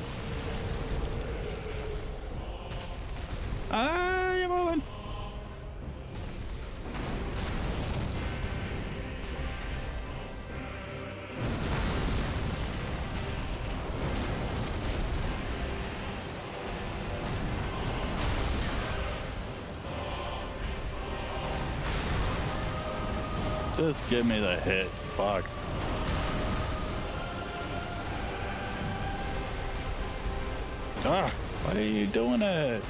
Ah, you're moving. Just give me the hit. Fuck. Ah, why are you doing it?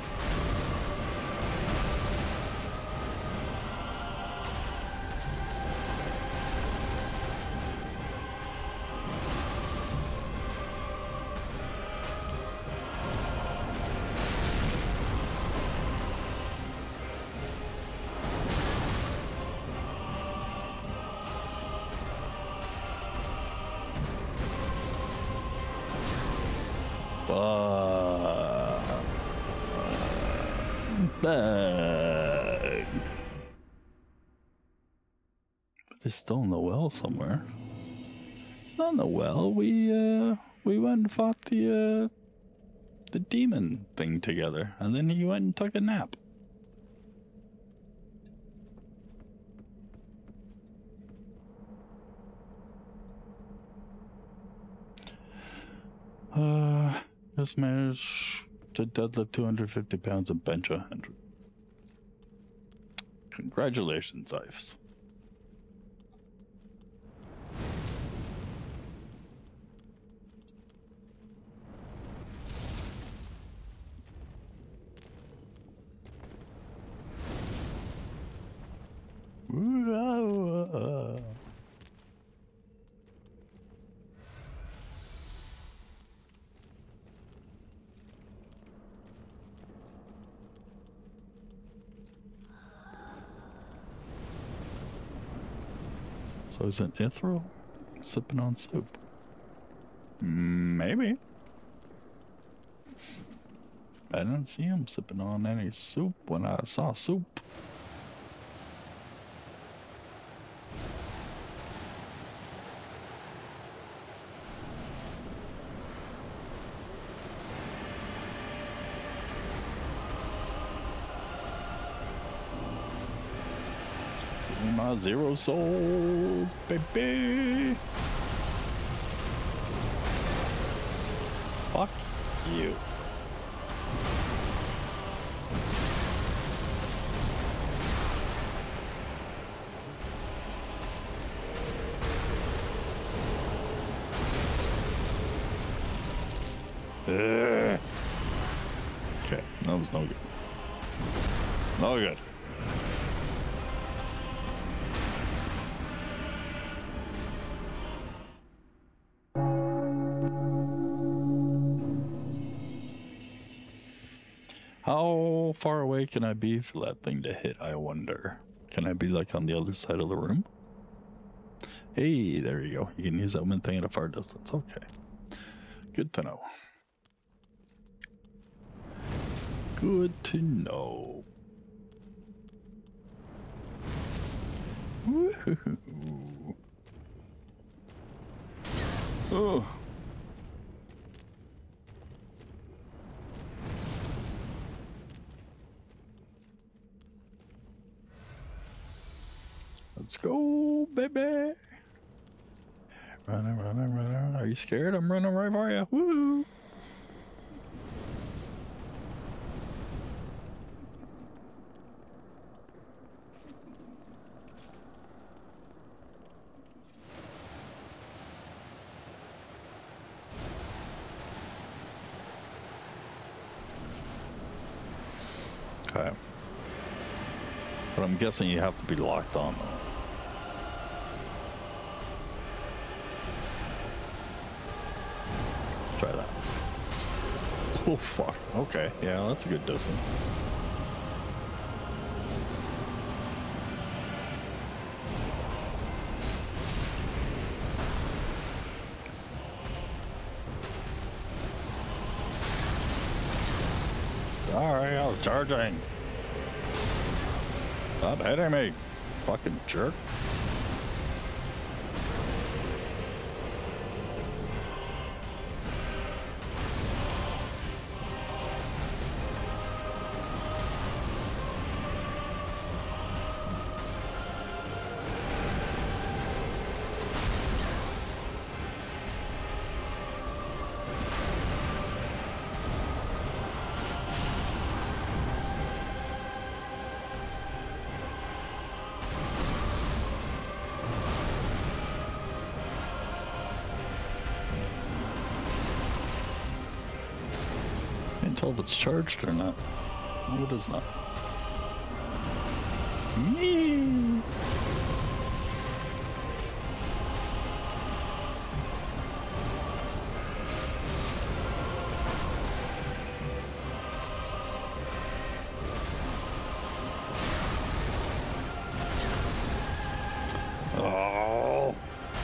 Bang. It's still in the well somewhere. Not in the well. We uh we went and fought the uh the demon thing together, and then he went and took a nap. Uh, just managed to deadlift two hundred fifty pounds and bench one hundred. Congratulations, Ives. So is it Ithral sipping on soup? Maybe. I didn't see him sipping on any soup when I saw soup. My zero souls, baby. Fuck you. Uh, okay, that was no good. No good. How far away can I be for that thing to hit, I wonder? Can I be like on the other side of the room? Hey, there you go. You can use that one thing at a far distance. Okay. Good to know. Good to know. Woohoo. Oh. Let's go, baby. Running, running, running. Are you scared? I'm running right for you. Woo! Okay. But I'm guessing you have to be locked on though. Try that. Oh fuck. Okay. Yeah, that's a good distance. Alright, I was charging. Stop hitting me, fucking jerk. Can't tell if it's charged or not. No, it is not. Yee. Oh.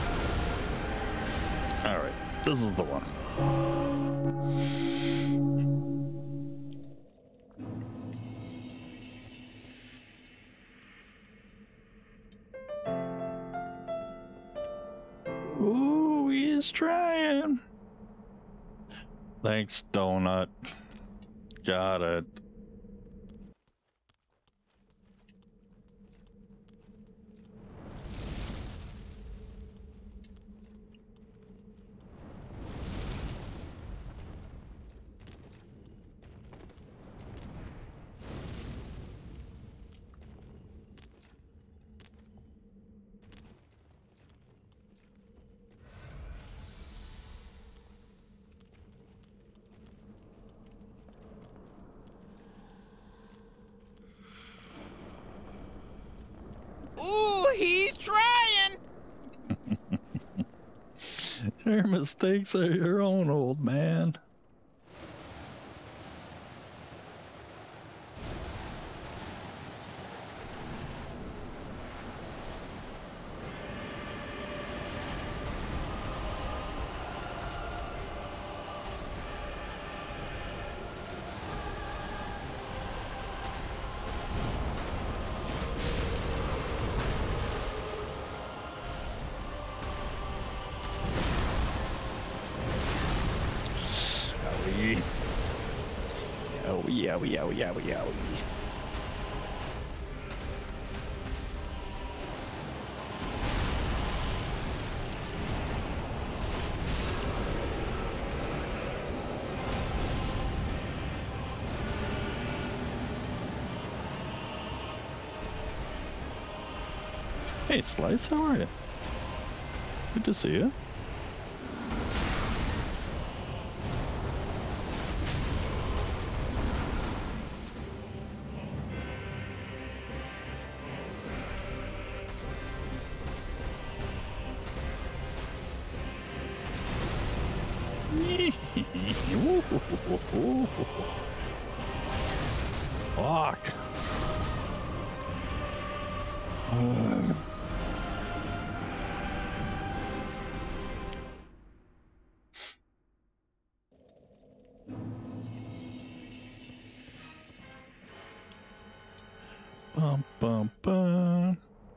All right, this is the one. Ooh, he's trying. Thanks, Donut. Got it. Ooh, he's trying. Your mistakes are your own, old man. Yowie, yowie, yowie, yowie, yowie. Hey, Slice, how are you? Good to see you. Fuck. Oh. Bum bum bum.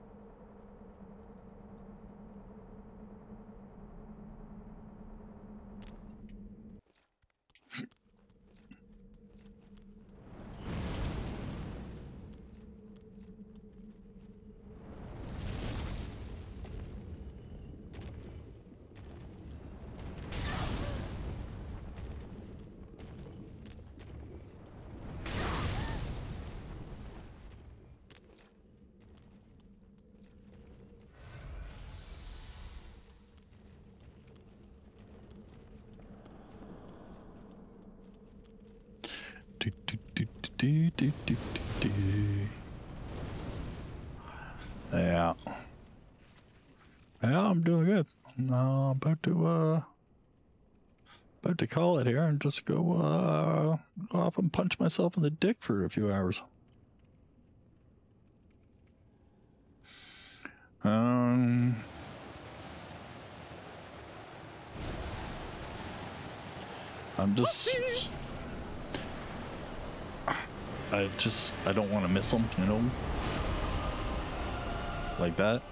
Do, do, do, do, do, do, do, do. Yeah. Yeah, I'm doing good. I'm uh, about to uh about to call it here and just go uh go off and punch myself in the dick for a few hours. Um I'm just I just, I don't want to miss them, you know? Like that.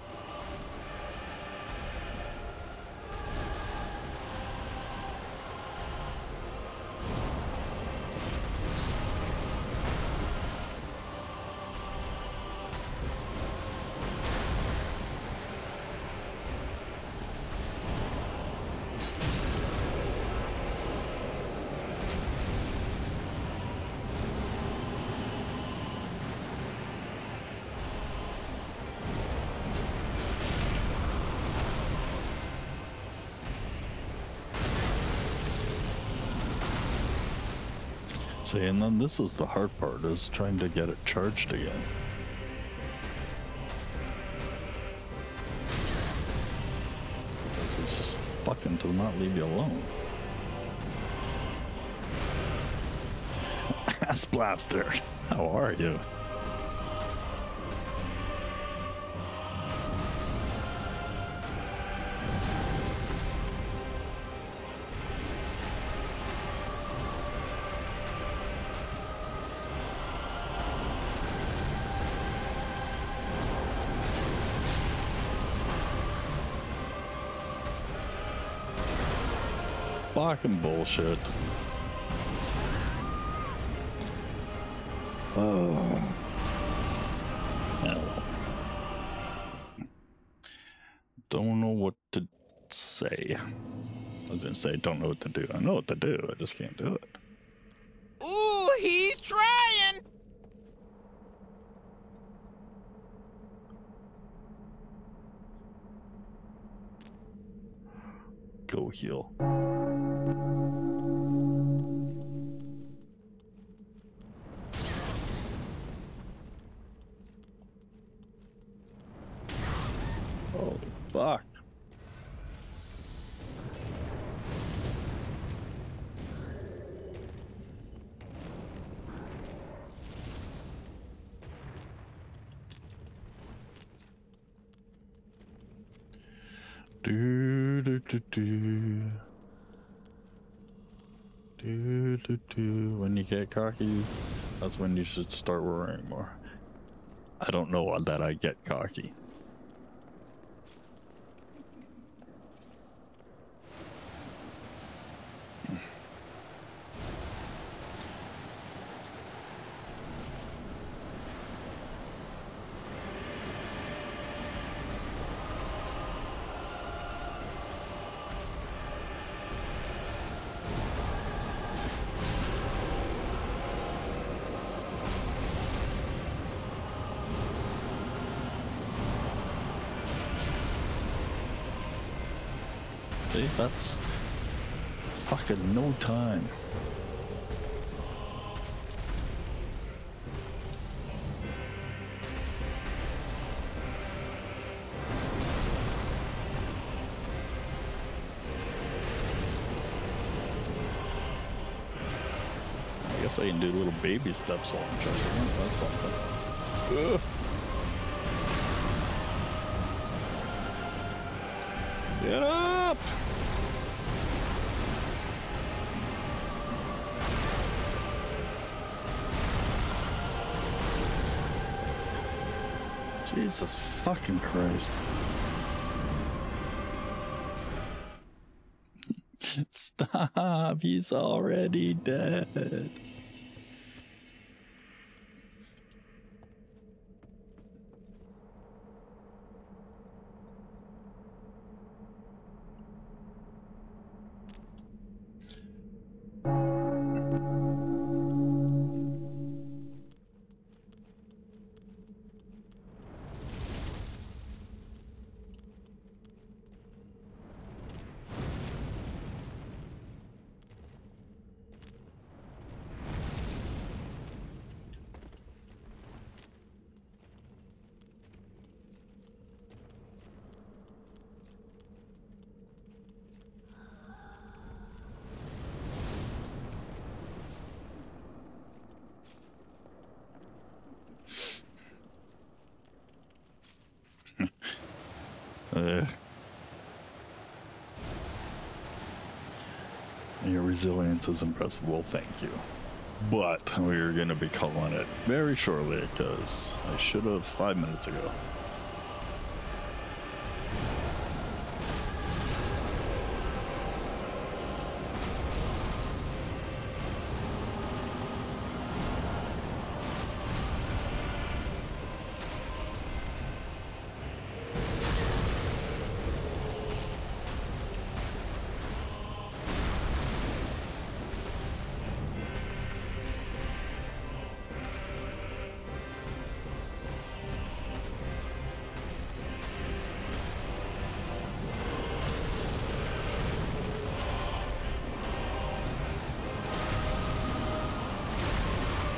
See, and then this is the hard part, is trying to get it charged again. Because it just fucking does not leave you alone. Ass Blaster, how are you? Fucking bullshit. Oh. Hell. Don't know what to say. I was gonna say, don't know what to do. I know what to do, I just can't do it. Ooh, he's trying! Go heal. Holy fuck. Do do do do. Do do do. When you get cocky, that's when you should start worrying more. I don't know that I get cocky. See, that's fucking no time. I guess I can do little baby steps while I'm charging. That's something. Ugh. Get up! Jesus fucking Christ. Stop, he's already dead. Uh, your resilience is impressive. Well, thank you. But we're going to be calling it very shortly because I should have five minutes ago.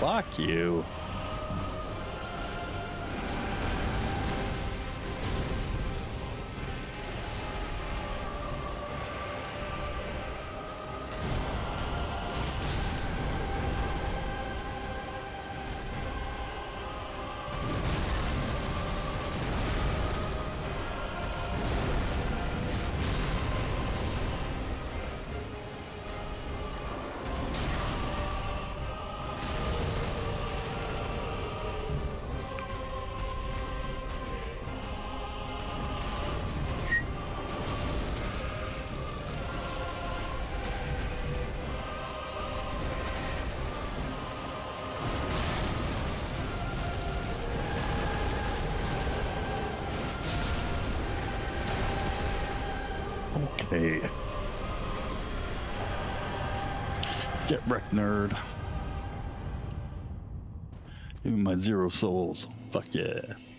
Fuck you. Okay. Get wrecked, nerd. Give me my zero souls. Fuck yeah.